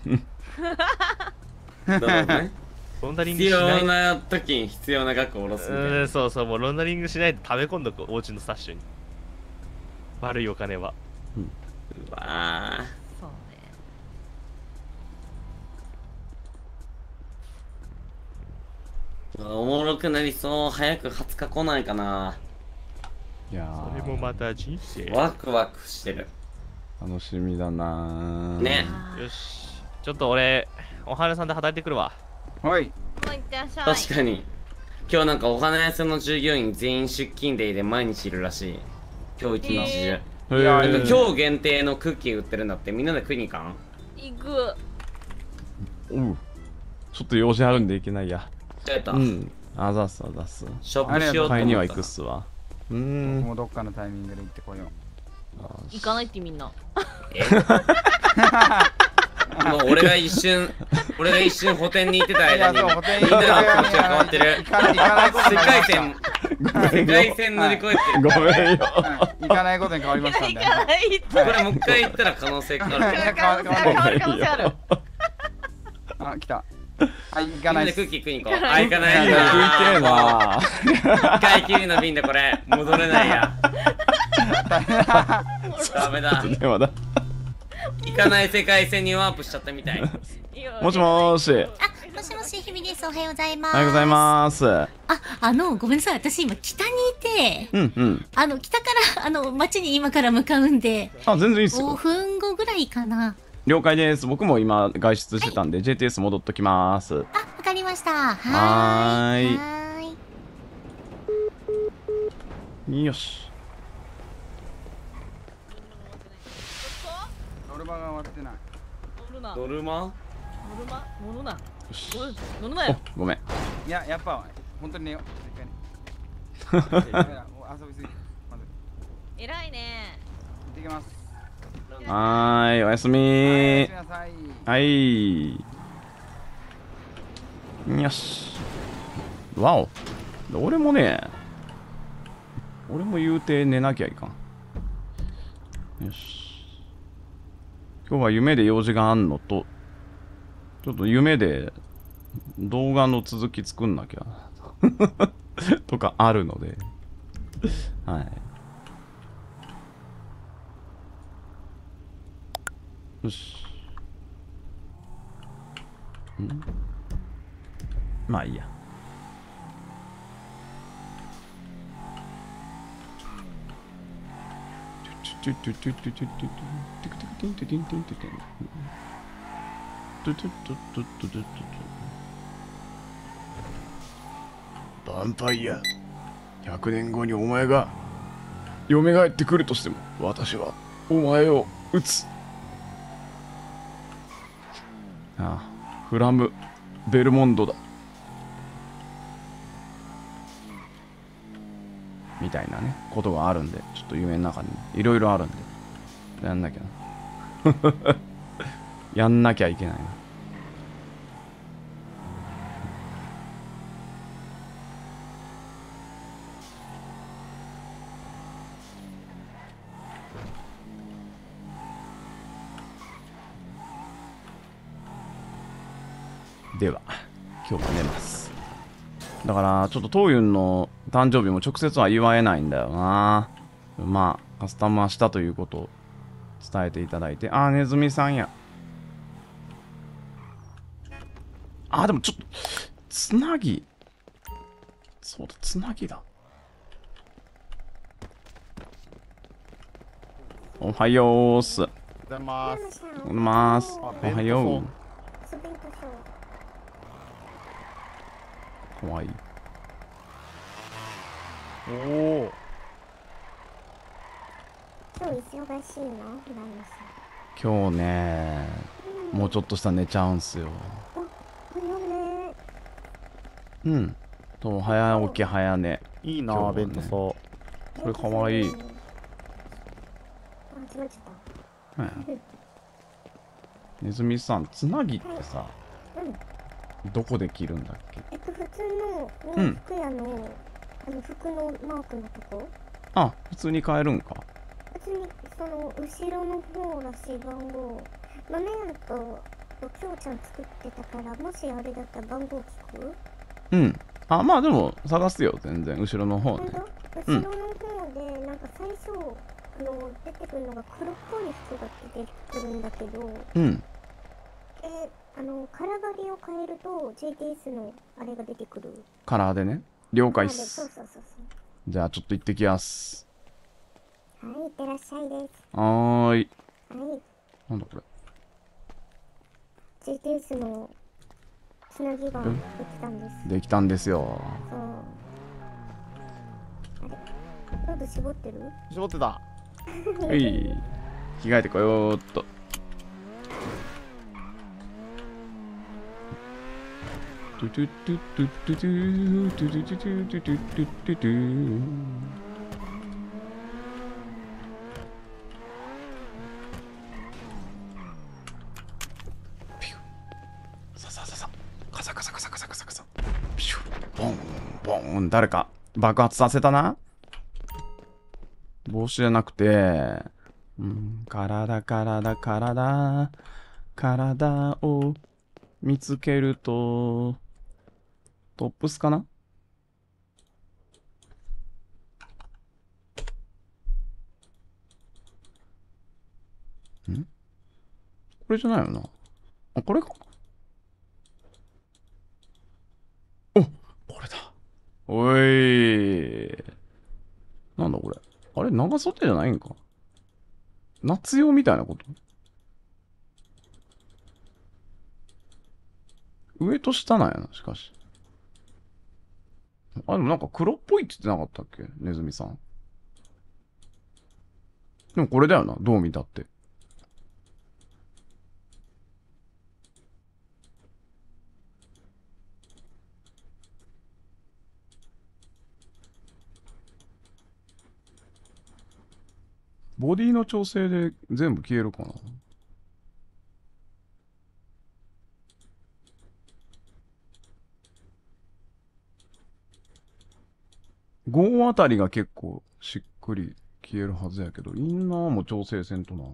う。 だからね。 ロンダリング必しない。 要な時に必要な額を下ろすみたいな。 うんそうそうもうロンダリングしないで溜め込んどくお家のスタッシュに。悪いお金は。 うん。 うわー。 そうね。 おもろくなりそう。早くはつか来ないかな。 いやー。 それもまた人生。 ワクワクしてる。 楽しみだな。 ね。 よし。ちょっと俺、お花屋さんで働いてくるわ。 はい。 もう行ってらっしゃい。 確かに。今日なんかお花屋さんの従業員全員出勤デーで毎日いるらしい。今日一日中。 へなんーか今日限定のクッキー売ってるんだって。みんなで食いに行かん？ 行く。 おう。ちょっと用事あるんで行けないや。 やった。 うん。あざっすあざっす。 勝負しようと思った。 買いには行くっすわ。うーん。 僕もどっかのタイミングで行ってこよう。 行かないってみんな。 えもう俺が一瞬、俺が一瞬補填に行ってた間に、みんなの気持ちが変わってる。世界線、世界線乗り越えてる。 ごめんよ。 行かないことに変わりましたんで。 行かないって。 これもう一回行ったら可能性変わる。 変わる変わる可能性ある。 あ、来た。あ、行かないみんなっす。 クッキー食いに行こう。あ、行かない食いてえな。 一回きりの便でこれ、戻れないや。ダメだ。 でもだ。 行かない世界線にワープしちゃったみたい。 もしもーし。 あ、もしもし、日々です。おはようございます。 おはようございます。 あ、あの、ごめんなさい。私今北にいて、 うんうん。 あの、北から、あの、町に今から向かうんで、 あ、全然いいっすごよ。 ふんごぐらいかな。 了解です。僕も今外出してたんで、ジェイティーエス 戻っときます。 あ、わかりました。ははーい。 ーい。はーい。 よし。 ノルマが終わってない。 乗るな。 ノルマ？ 乗るま乗るな。 よし。 乗る乗るなよ。 お、ごめん。 いや、やっぱ、本当に寝よう。一回ね。いやもう遊びすぎて。まず。 偉いね。 行ってきます。 はーい、おやすみはい、おーやすみ。なさい。 はい。よし。わお。俺もね、俺も言うて寝なきゃいかん。よし。今日は夢で用事があんのと、ちょっと夢で動画の続き作んなきゃとかあるので、はい。よし。んまあいいや。ヴァンパイア、ひゃくねんごにお前が蘇ってくるとしても私はお前を撃つ。ああ、フラム・ベルモンドだみたいなねことがあるんで、ちょっと夢の中にいろいろあるんでやんなきゃなやんなきゃいけないな。では今日は寝ます。だからちょっとトウユンの誕生日も直接は祝えないんだよな。まあカスタムはしたということを伝えていただいて。あー、ネズミさんや。あー、でもちょっとつなぎ、そうだ、つなぎだ。おはようーす。おはよございます。 うございます。おはよう。かわいい。 おお。 今日忙しいの？何し今日ね、もうちょっとしたら寝ちゃうんすよ。 お、おうんと早起き早寝。 いいなぁ、ベントさ。 これかわいい。はいネズミさん、つなぎってさ、どこで着るんだっけ？ えっと、普通の洋服屋の、あの服のマークのとこ。 あ、普通に買えるんか。 普通にその後ろの方らしい番号。豆屋ときょうちゃん作ってたから、もしあれだったら番号聞く？ うん。あ、まあでも探すよ、全然。後ろの方ね。 後ろの方で、なんか最初、あの出てくるのが黒っぽい服が出てくるんだけど、 うん。 で、あの、カラガリを変えると ジェイティーエス のあれが出てくる。 カラーでね。了解っそうす。 そうそうそう。 じゃあちょっと行ってきます。 はい、いってらっしゃいです。 はーい。 はい。 なんだこれ。 ジェイティーエス のつなぎができたんです。 できたんですよ。 そう。あれ喉絞ってる？ 絞ってた。 はい。着替えてこようっと。トゥトゥトゥトゥトゥトゥトゥトゥトゥトゥトゥトゥトゥトゥ。ささささ。カサカサカサカサカサカサ。ピシュボンボン。誰か爆発させたな。帽子じゃなくて、うん、体体体体を見つけるとトップスかな。んこれじゃないよな。あ、これか。お、これだ。おい。なんだこれ。あれ長袖じゃないんか。夏用みたいなこと。上と下なんやな、しかし。あ、でもなんか黒っぽいって言ってなかったっけネズミさん。でもこれだよな、どう見たって。ボディの調整で全部消えるかな。ごあたりが結構しっくり消えるはずやけど、インナーも調整せんとな。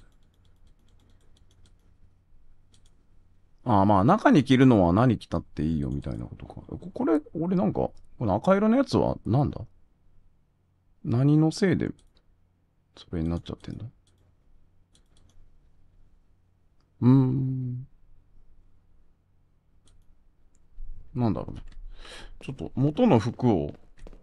ああ、まあ中に着るのは何着たっていいよみたいなことか。これ、俺なんか、この赤色のやつはなんだ？何のせいでそれになっちゃってんだ？うーん。なんだろうね。ちょっと元の服を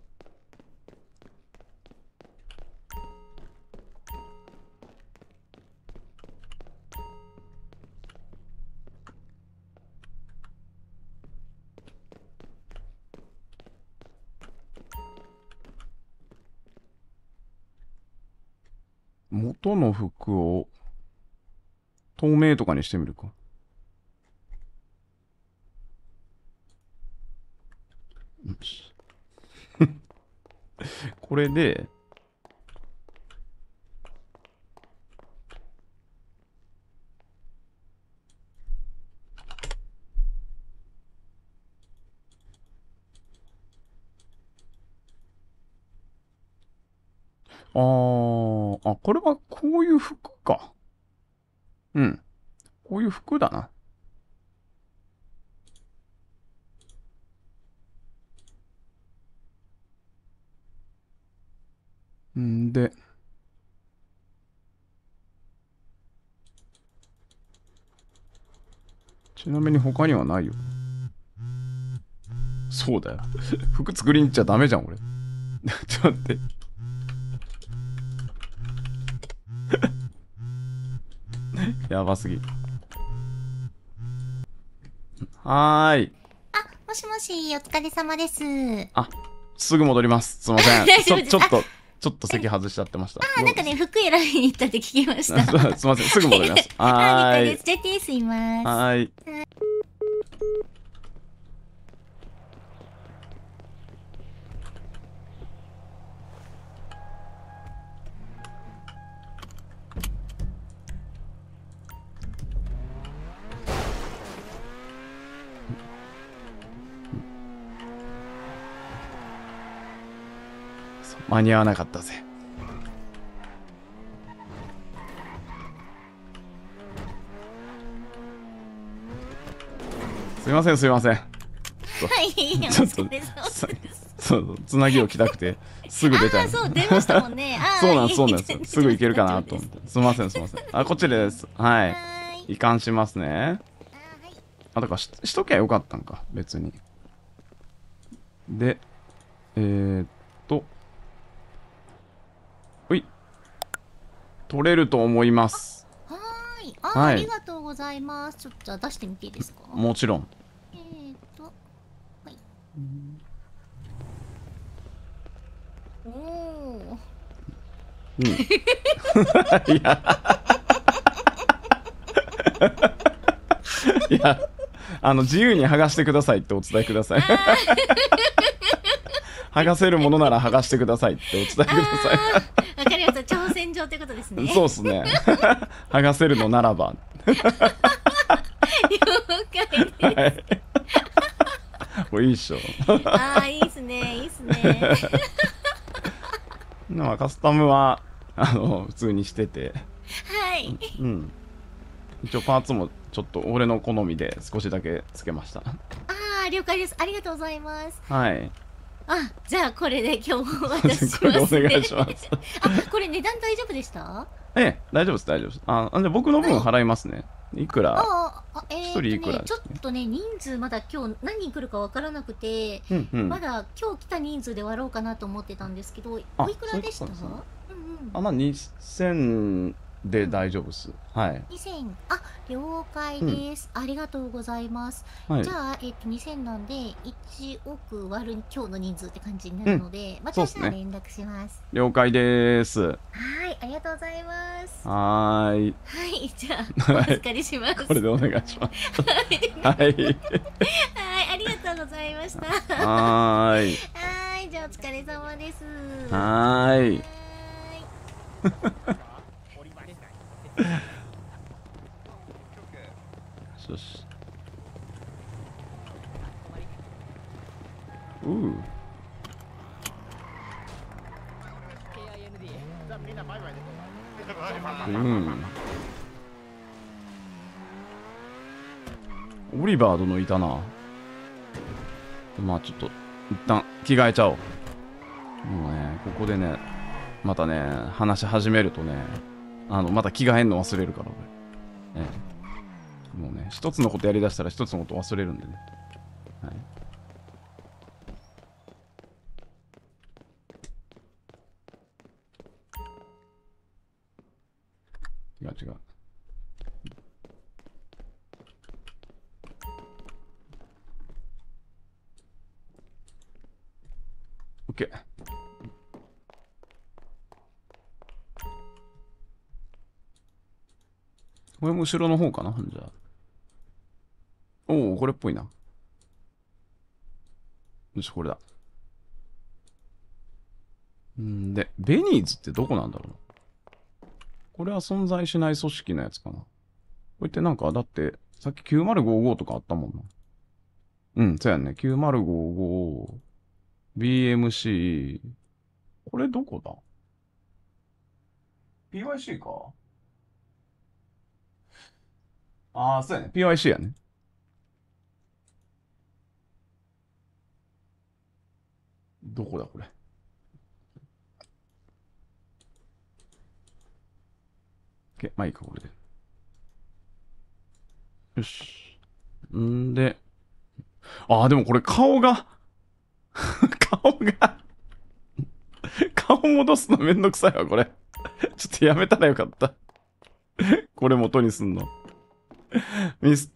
元の服を透明とかにしてみるか。よしこれであー、あ、これはこういう服か。うん。こういう服だな。んで、ちなみに他にはないよ。そうだよ。服作りに行っちゃダメじゃん、俺。ちょっと待って。やばすぎ。はーい。 あ、もしもし、お疲れ様です。 あ、すぐ戻ります。すいません。 大ちょ、 丈夫ですちょっと、ちょっと席外しちゃってました。 あ、なんかね、服選びに行ったって聞きました。 すいません、すぐ戻ります。 あ、 はーい。 了解です。ジェイティーエス います。 はーい。 間に合わなかったぜ。すいませんすいません。 はい、 ちょっとお疲れ様ですさそうつなぎを着たくてすぐ出ちゃう。 あーそう出ましたもんねあーそうなんですそうなんいいです。すぐ行けるかなと思って。すみませんすみません。あこっちです。はい。移管しますね。あだからししときゃよかったんか別に。でえー、っとほい取れると思います。 はーい。あ、 はいありがとうございます。ちょっとじゃあ出してみていいですか？ もちろん。 えーと、はい。おお。 うん。いや。いや、あの自由に剥がしてくださいってお伝えください。剥がせるものなら剥がしてくださいってお伝えくださわかりました。挑戦状ってことですね。 い。そうっすね。剥がせるのならば。 了解です。 これいいっしょ。 ああ、いいっすね。いいっすね。 まあカスタムはあの普通にしてて、 はい。 うん。一応パーツもちょっと俺の好みで少しだけつけました。 ああ、了解です。ありがとうございます。 はい。 あ、じゃあこれで今日もお渡しします、ね。 これでお願いしますあ、これ値段大丈夫でした？ ええ、大丈夫です、大丈夫です。あ、あじゃあ僕の分払いますね。いくらああ、えー、 一人いくらね、ちょっとね、人数まだ今日何人来るかわからなくて、 うんうんまだ今日来た人数で割ろうかなと思ってたんですけど、おいあくらでした？ そういうことなんうんあ、まあにせんで大丈夫です。はい。 にせん、あ、了解です、ありがとうございます。 はいじゃあ、えっと、にせんなんで、いちおく割る今日の人数って感じになるので、 うんまたじそうっすねゃあ連絡します。 了解です。 はい、ありがとうございます。 はーい。 はい、じゃあ、おはい預かりします。 これでお願いします。 ははい。 はい、ありがとうございました。 はーい。 はい、じゃあお疲れ様です。 はーい。よし。うう。うん。オリバー殿いたな。まあちょっと一旦着替えちゃおう。もうね、ここでね、またね、話し始めるとね、あの、また着替えんの忘れるから、俺。ええ。もうね、一つのことやりだしたら一つのこと忘れるんでね。はい。違う違う。オッケー。これも後ろの方かなじゃあ。おお、これっぽいな。よし、これだ。んで、ベニーズってどこなんだろうな。これは存在しない組織のやつかな。これってなんか、だって、さっききゅうまるごごとかあったもんな。うん、そうやね。きゅうまるごご、ビーエムシー。これどこだ ?ピーワイシー かああ、そうやね。ピーワイシー やね。どこだこれ。け、まあいいか、これで。よし。んで、ああ、でもこれ顔が、顔が、顔戻すのめんどくさいわ、これ。ちょっとやめたらよかった。これ元にすんの。ミスった。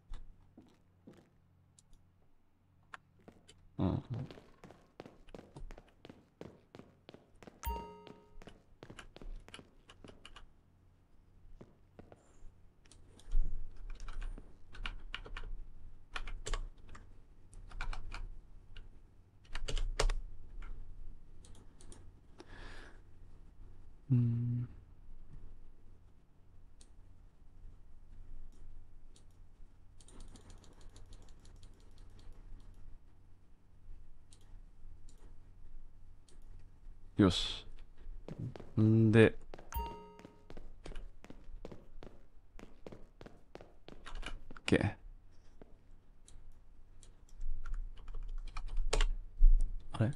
うん。うん。 よし。んで、OK。あれ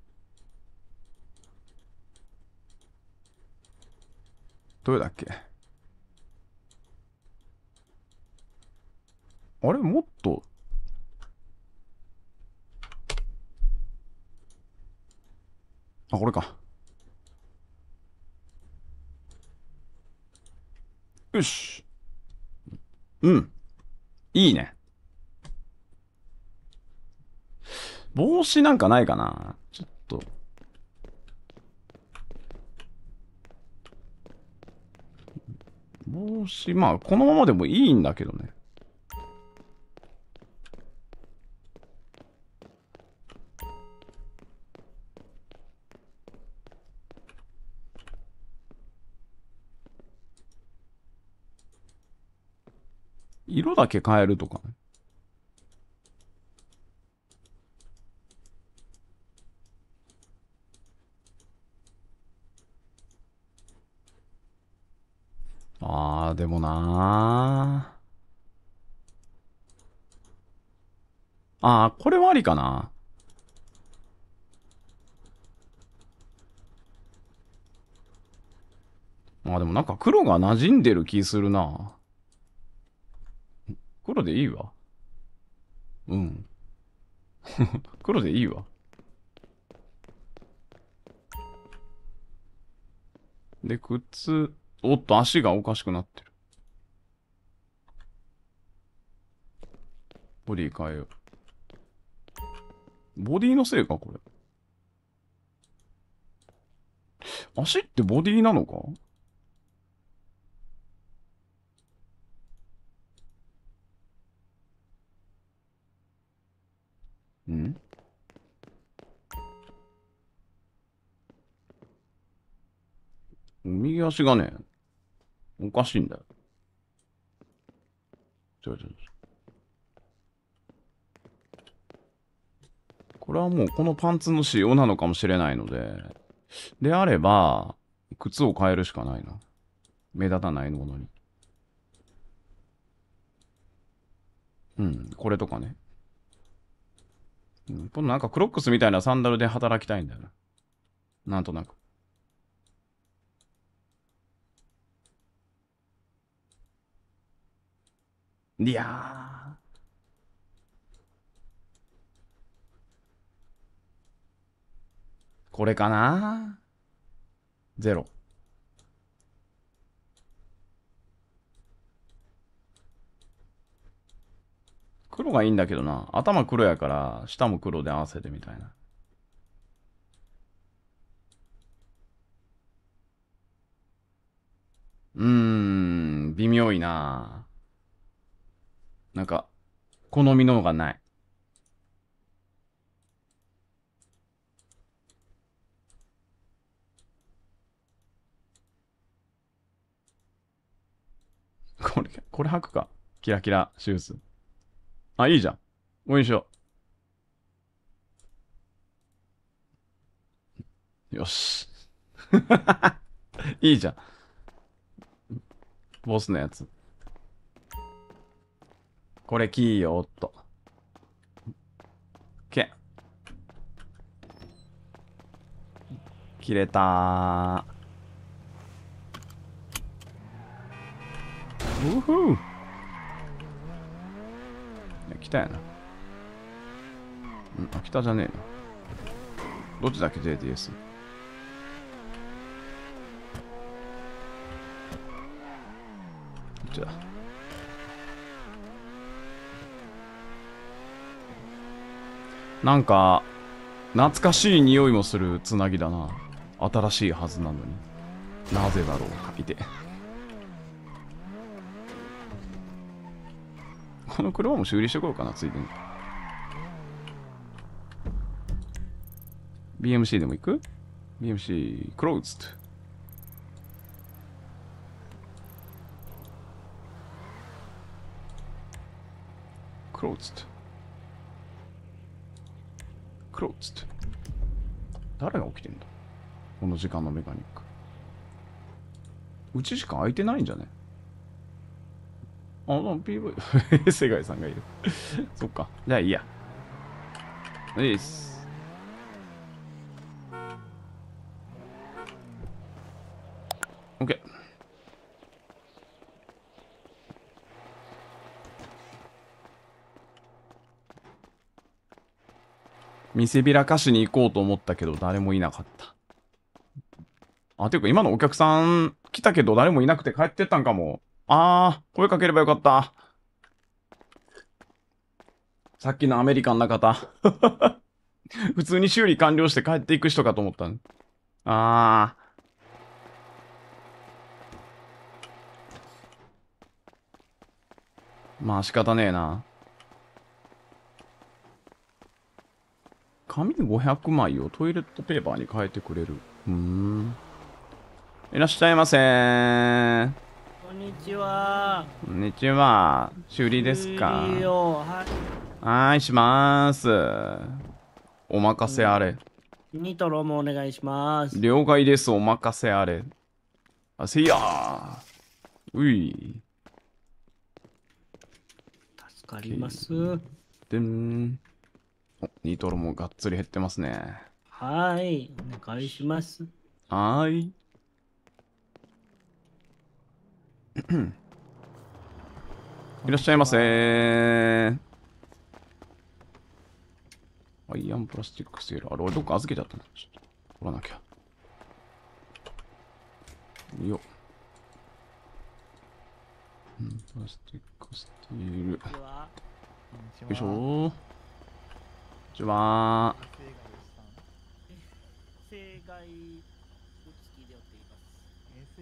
どれだっけ？あれもっと、あ、これか。よし。うん。いいね。帽子なんかないかな？ちょっと。帽子、まあ、このままでもいいんだけどね。色だけ変えるとかね。あー、でもなー。あー、これはありかな。あー、でもなんか黒が馴染んでる気するな。黒でいいわ。うん。黒でいいわ。で、靴、おっと、足がおかしくなってる。ボディ変えよう。ボディのせいか、これ。足ってボディなのか？ん？右足がね、おかしいんだよ。ちょちょちょ。これはもうこのパンツの仕様なのかもしれないので、であれば、靴を変えるしかないな。目立たないものに。うん、これとかね。うん、このなんかクロックスみたいなサンダルで働きたいんだよな。なんとなく。いやー。これかな？ゼロ。黒がいいんだけどな。頭黒やから、下も黒で合わせてみたいな。うーん、微妙いな。なんか、好みのがない。これ、これ履くか。キラキラシューズ。あ、いいじゃん。応援しよう。よし。いいじゃん。ボスのやつ。これキーよーっと。け。切れたー。うふう。来たやな。うん、あ、来たじゃねえな。どっちだっけ ジェイティーエス。こっちだ。なんか、懐かしい匂いもするつなぎだな。新しいはずなのに。なぜだろうか、いて。この車も修理してこようかな、ついでに。ビーエムシー でも行く？ ビーエムシー、クローズド。クローズド。クローズド。誰が起きてんだ？ この時間のメカニック。うちしか空いてないんじゃね？あ、ピーブイ、世界さんがいる。そっか。じゃあいいや。いいっす。オッケー。見せびらかしに行こうと思ったけど誰もいなかった。あ、ていうか今のお客さん来たけど誰もいなくて帰ってったんかも。あー、声かければよかった。さっきのアメリカンな方。普通に修理完了して帰っていく人かと思った。あー。まあ仕方ねえな。紙ごひゃくまいをトイレットペーパーに変えてくれる。うーん。いらっしゃいませー。 こんにちは。 こんにちは。修理ですか？ いいよ。はい。 はーい、しまーす。お任せあれ。 ニトロもお願いします。 了解です、お任せあれ。あ、せいやー。うい。 助かります。 でん。お、ニトロもがっつり減ってますね。 はい、お願いします。 はーい。いらっしゃいませー。アイアンプラスチックセール。あれ、俺どっか預けちゃったの？ちょっと取らなきゃ。よっ。うん、プラスチックスティール。よいしょー。こんにちはー。 正解むつきりょうって言います。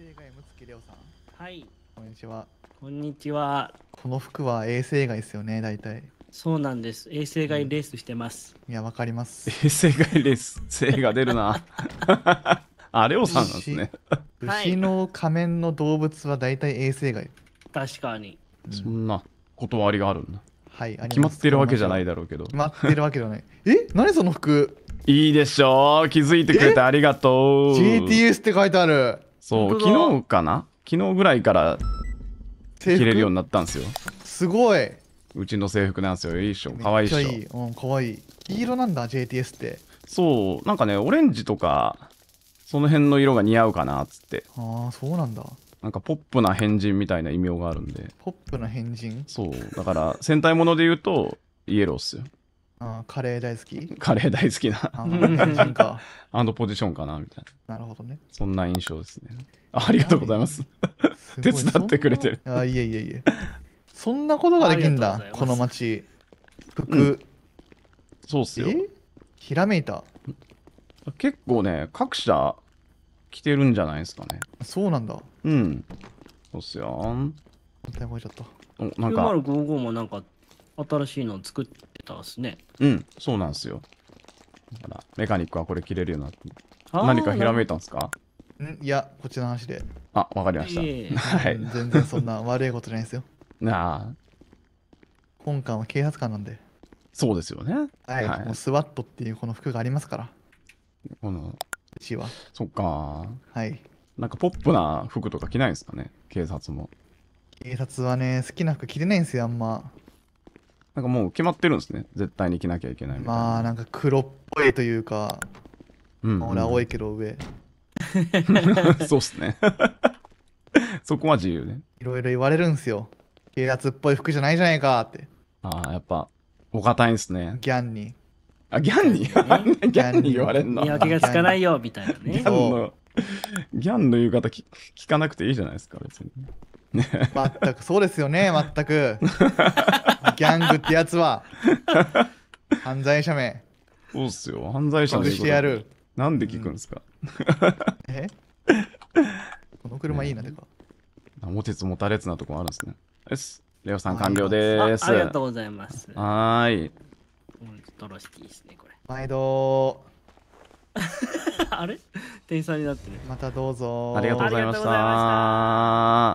衛生街むつきりょうさん。 はい。 こんにちは。 こんにちは。 この服は衛生街ですよね、大体。 そうなんです。衛生街レースしてます。 いや、わかります。 衛生街レース、精が出るな。あ、レオさんなんですね。 牛の仮面の動物は大体衛生街。 確かに。 そんな断りがあるんだ。 はい、 決まってるわけじゃないだろうけど。 決まってるわけじゃない。え、何その服？ いいでしょう。気づいてくれてありがとう。 ジェーティーエス って書いてある。 そう、昨日かな昨日ぐらいから着れるようになったんですよ。 すごい。 うちの制服なんですよ。いいっしょ。かわいいっしょ。 めっちゃいい。うん、かわいい。黄色なんだ、ジェーティーエス って。 そう、なんかね、オレンジとか、その辺の色が似合うかなっつって。 ああ、そうなんだ。 なんかポップな変人みたいな異名があるんで。 ポップな変人？ そう、だから戦隊もので言うと、イエローっすよ。 ああ、カレー大好き？ カレー大好きな。 あ変人か。 アンドポジションかなみたいな。 なるほどね。 そんな印象ですね。あありがとうございます。手伝ってくれてる。 あ、いえいえいえ。そんなことができんだ、この街。服、うん、 そうっすよ。 え？ひらめいた。 結構ね、各社着てるんじゃないですかね。 そうなんだ。 うん。そうっすよ。 覚えちゃった。 お、なんか。 きゅうまるごじゅうごもなんか新しいの作ってたっすね。 うん、そうなんですよ。だからメカニックはこれ着れるようになって。何かひらめいたんですか？ んいや、こっちの話で。 あ、わかりました。えー、はい。 全然そんな悪いことじゃないですよ。 なあ。 本館は警察官なんで。 そうですよね。 はい。はい、もうスワットっていうこの服がありますから。 この。 うちは。 そっか。 はい。 なんかポップな服とか着ないんですかね、警察も。 警察はね、好きな服着れないんですよ、あんま。 なんかもう決まってるんですね。絶対に着なきゃいけないみたいな。 まあ、なんか黒っぽいというか、うん、うん、俺青いけど上。 そうっすね。そこは自由ね。 いろいろ言われるんすよ。警察っぽい服じゃないじゃないかって。 ああ、やっぱ、お堅いんすね。 ギャンに。 あ、ギャンにギャンに言われんの。 見分けがつかないよ、みたいなね。 ギャンの、ギャンの言う方聞かなくていいじゃないですか、別に。 全く、そうですよね、全く。ギャングってやつは、犯罪者名。 そうっすよ、犯罪者の言うこと。 してやる。 なんで聞くんですか、 うん、えこの車いいな、でか。 持てつ持たれつなとこあるんですね。よし、レオさん完了です。 ありがとうございます。 はーい。 トロシティですね、これ。 毎度あれ店員さんになってる。 またどうぞ。 ありがとうございました。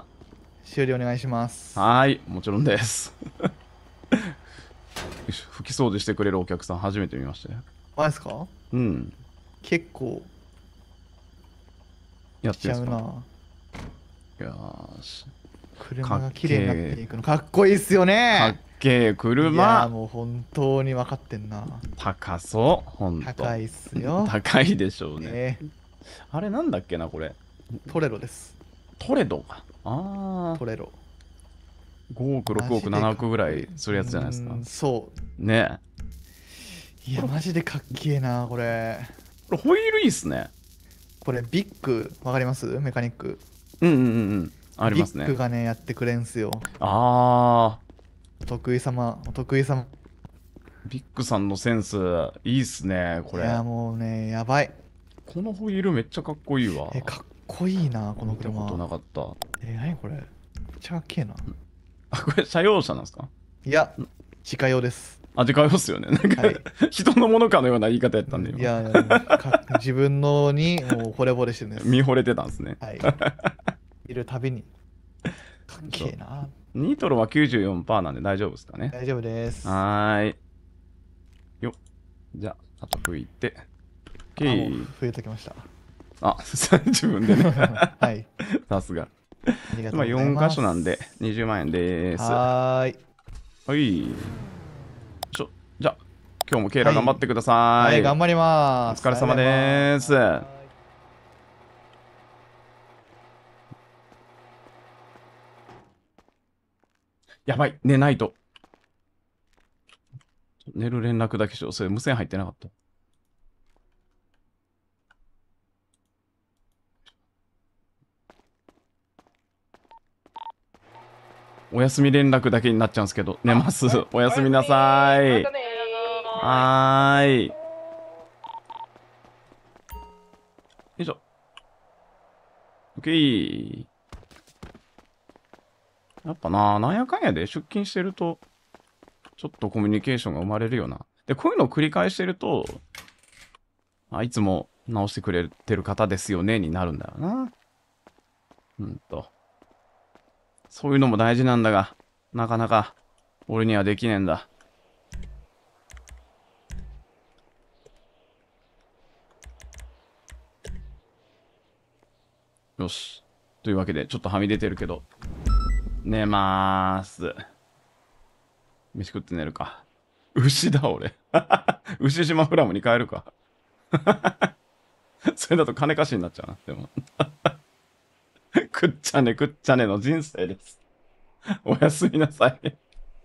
修理お願いします。 はい、もちろんです。拭き掃除してくれるお客さん初めて見ましたよ。 マジですか？ うん。 結構やってるんですか。 しちゃうな。 よーし。 車が綺麗になっていくのかっこいいっすよね。 かっけえ車。 いやもう本当に分かってんな。 高そう、ほんと。 高いっすよ。 高いでしょうね。 ねあれなんだっけな、これ。 トレロです。 トレドか。ああ。 トレロ。 ごおく、ろくおく、ななおくぐらいするやつじゃないですか。 そうねえ。いや、マジでかっけえな、これ。 これホイールいいっすね。 これ、ビッグ、わかります？メカニック。 うんうんうんうん。ありますね。 ビッグがね、やってくれんすよ。 ああ。 お得意様、お得意様。 ビッグさんのセンス、いいっすね、これ。 いや、もうね、やばい。 このホイールめっちゃかっこいいわ。 え、かっこいいな、この車。 見たことなかった。 え、なにこれ？めっちゃかっけえな。 あ、これ、車用車なんですか？ いや、自家用です。 あ、自家用っすよね。なんか、はい、人のものかのような言い方やったんで、 いや、いやか自分のに、もう惚れ惚れしてるんです。 見惚れてたんですね。 はい。いるたびに。かっけえな。 ニトロは きゅうじゅうよんパーセント なんで大丈夫ですかね。 大丈夫です。 はーい。よっ。じゃあ、あと拭いて。 あ、もう拭いときました。 あ、自分でね。 はい。 さすが。 ありがとうございます。 まあよん箇所なんでにじゅうまんえんです。 はーい。 はい。ちょ、じゃあ、今日もケイラ頑張ってください。 はい、はい、頑張ります。 お疲れ様です。やばい、寝ないと。寝る連絡だけしよう。それ無線入ってなかった。お休み連絡だけになっちゃうんですけど、寝ます。おやすみなさい。はーい。よいしょ。オッケー。やっぱな、なんやかんやで出勤してると、ちょっとコミュニケーションが生まれるよな。で、こういうのを繰り返してると、あいつも直してくれてる方ですよね、になるんだよな。うんと。そういうのも大事なんだが、なかなか、俺にはできねえんだ。よし。というわけで、ちょっとはみ出てるけど、寝まーす。飯食って寝るか。牛だ、俺。牛島フラムに変えるか。それだと金貸しになっちゃうな。でも。くっちゃねくっちゃねの人生です。おやすみなさい。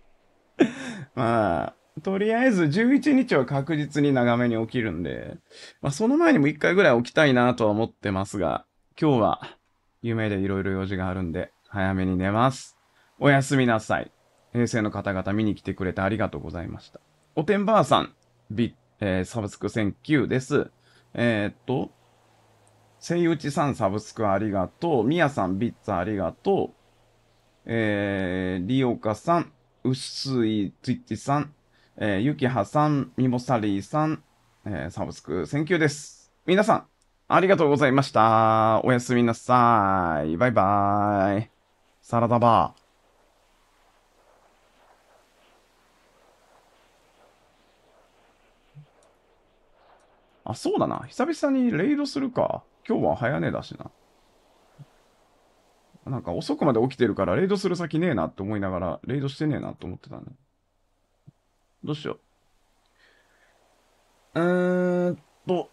まあ、とりあえずじゅういちにちは確実に長めに起きるんで、まあ、その前にもいっかいぐらい起きたいなとは思ってますが、今日は夢でいろいろ用事があるんで、早めに寝ます。おやすみなさい。平成の方々見に来てくれてありがとうございました。おてんばあさん、ビえー、サブスクせんきゅうです。えー、っと、せいうちさんサブスクありがとう。みやさんビッツありがとう。えー、りおかさん、うっすいツイッチさん、えー、ゆきはさん、みもさりーさん、えー、サブスクせんきゅうです。皆さん、ありがとうございました。おやすみなさい。バイバーイ。サラダバー。あ、そうだな。久々にレイドするか。今日は早寝だしな。なんか遅くまで起きてるからレイドする先ねえなって思いながら、レイドしてねえなって思ってたね。どうしよう。うーんと。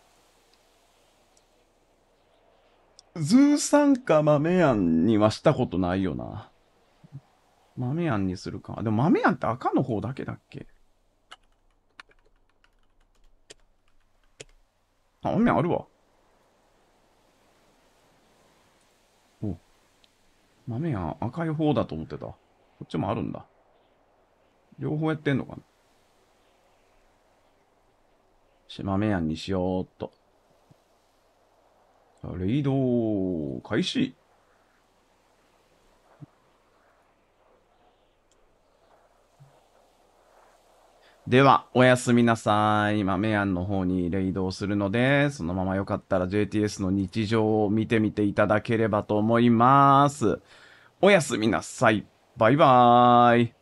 ズーさんか豆やんにはしたことないよな。豆やんにするか。でも豆やんって赤の方だけだっけ？あ、豆やんあるわ。お。豆やん赤い方だと思ってた。こっちもあるんだ。両方やってんのかな。し、豆やんにしようっと。レイド開始。では、おやすみなさい。今、メヤンの方にレイドをするので、そのままよかったら ジェイティーエス の日常を見てみていただければと思います。おやすみなさい。バイバーイ。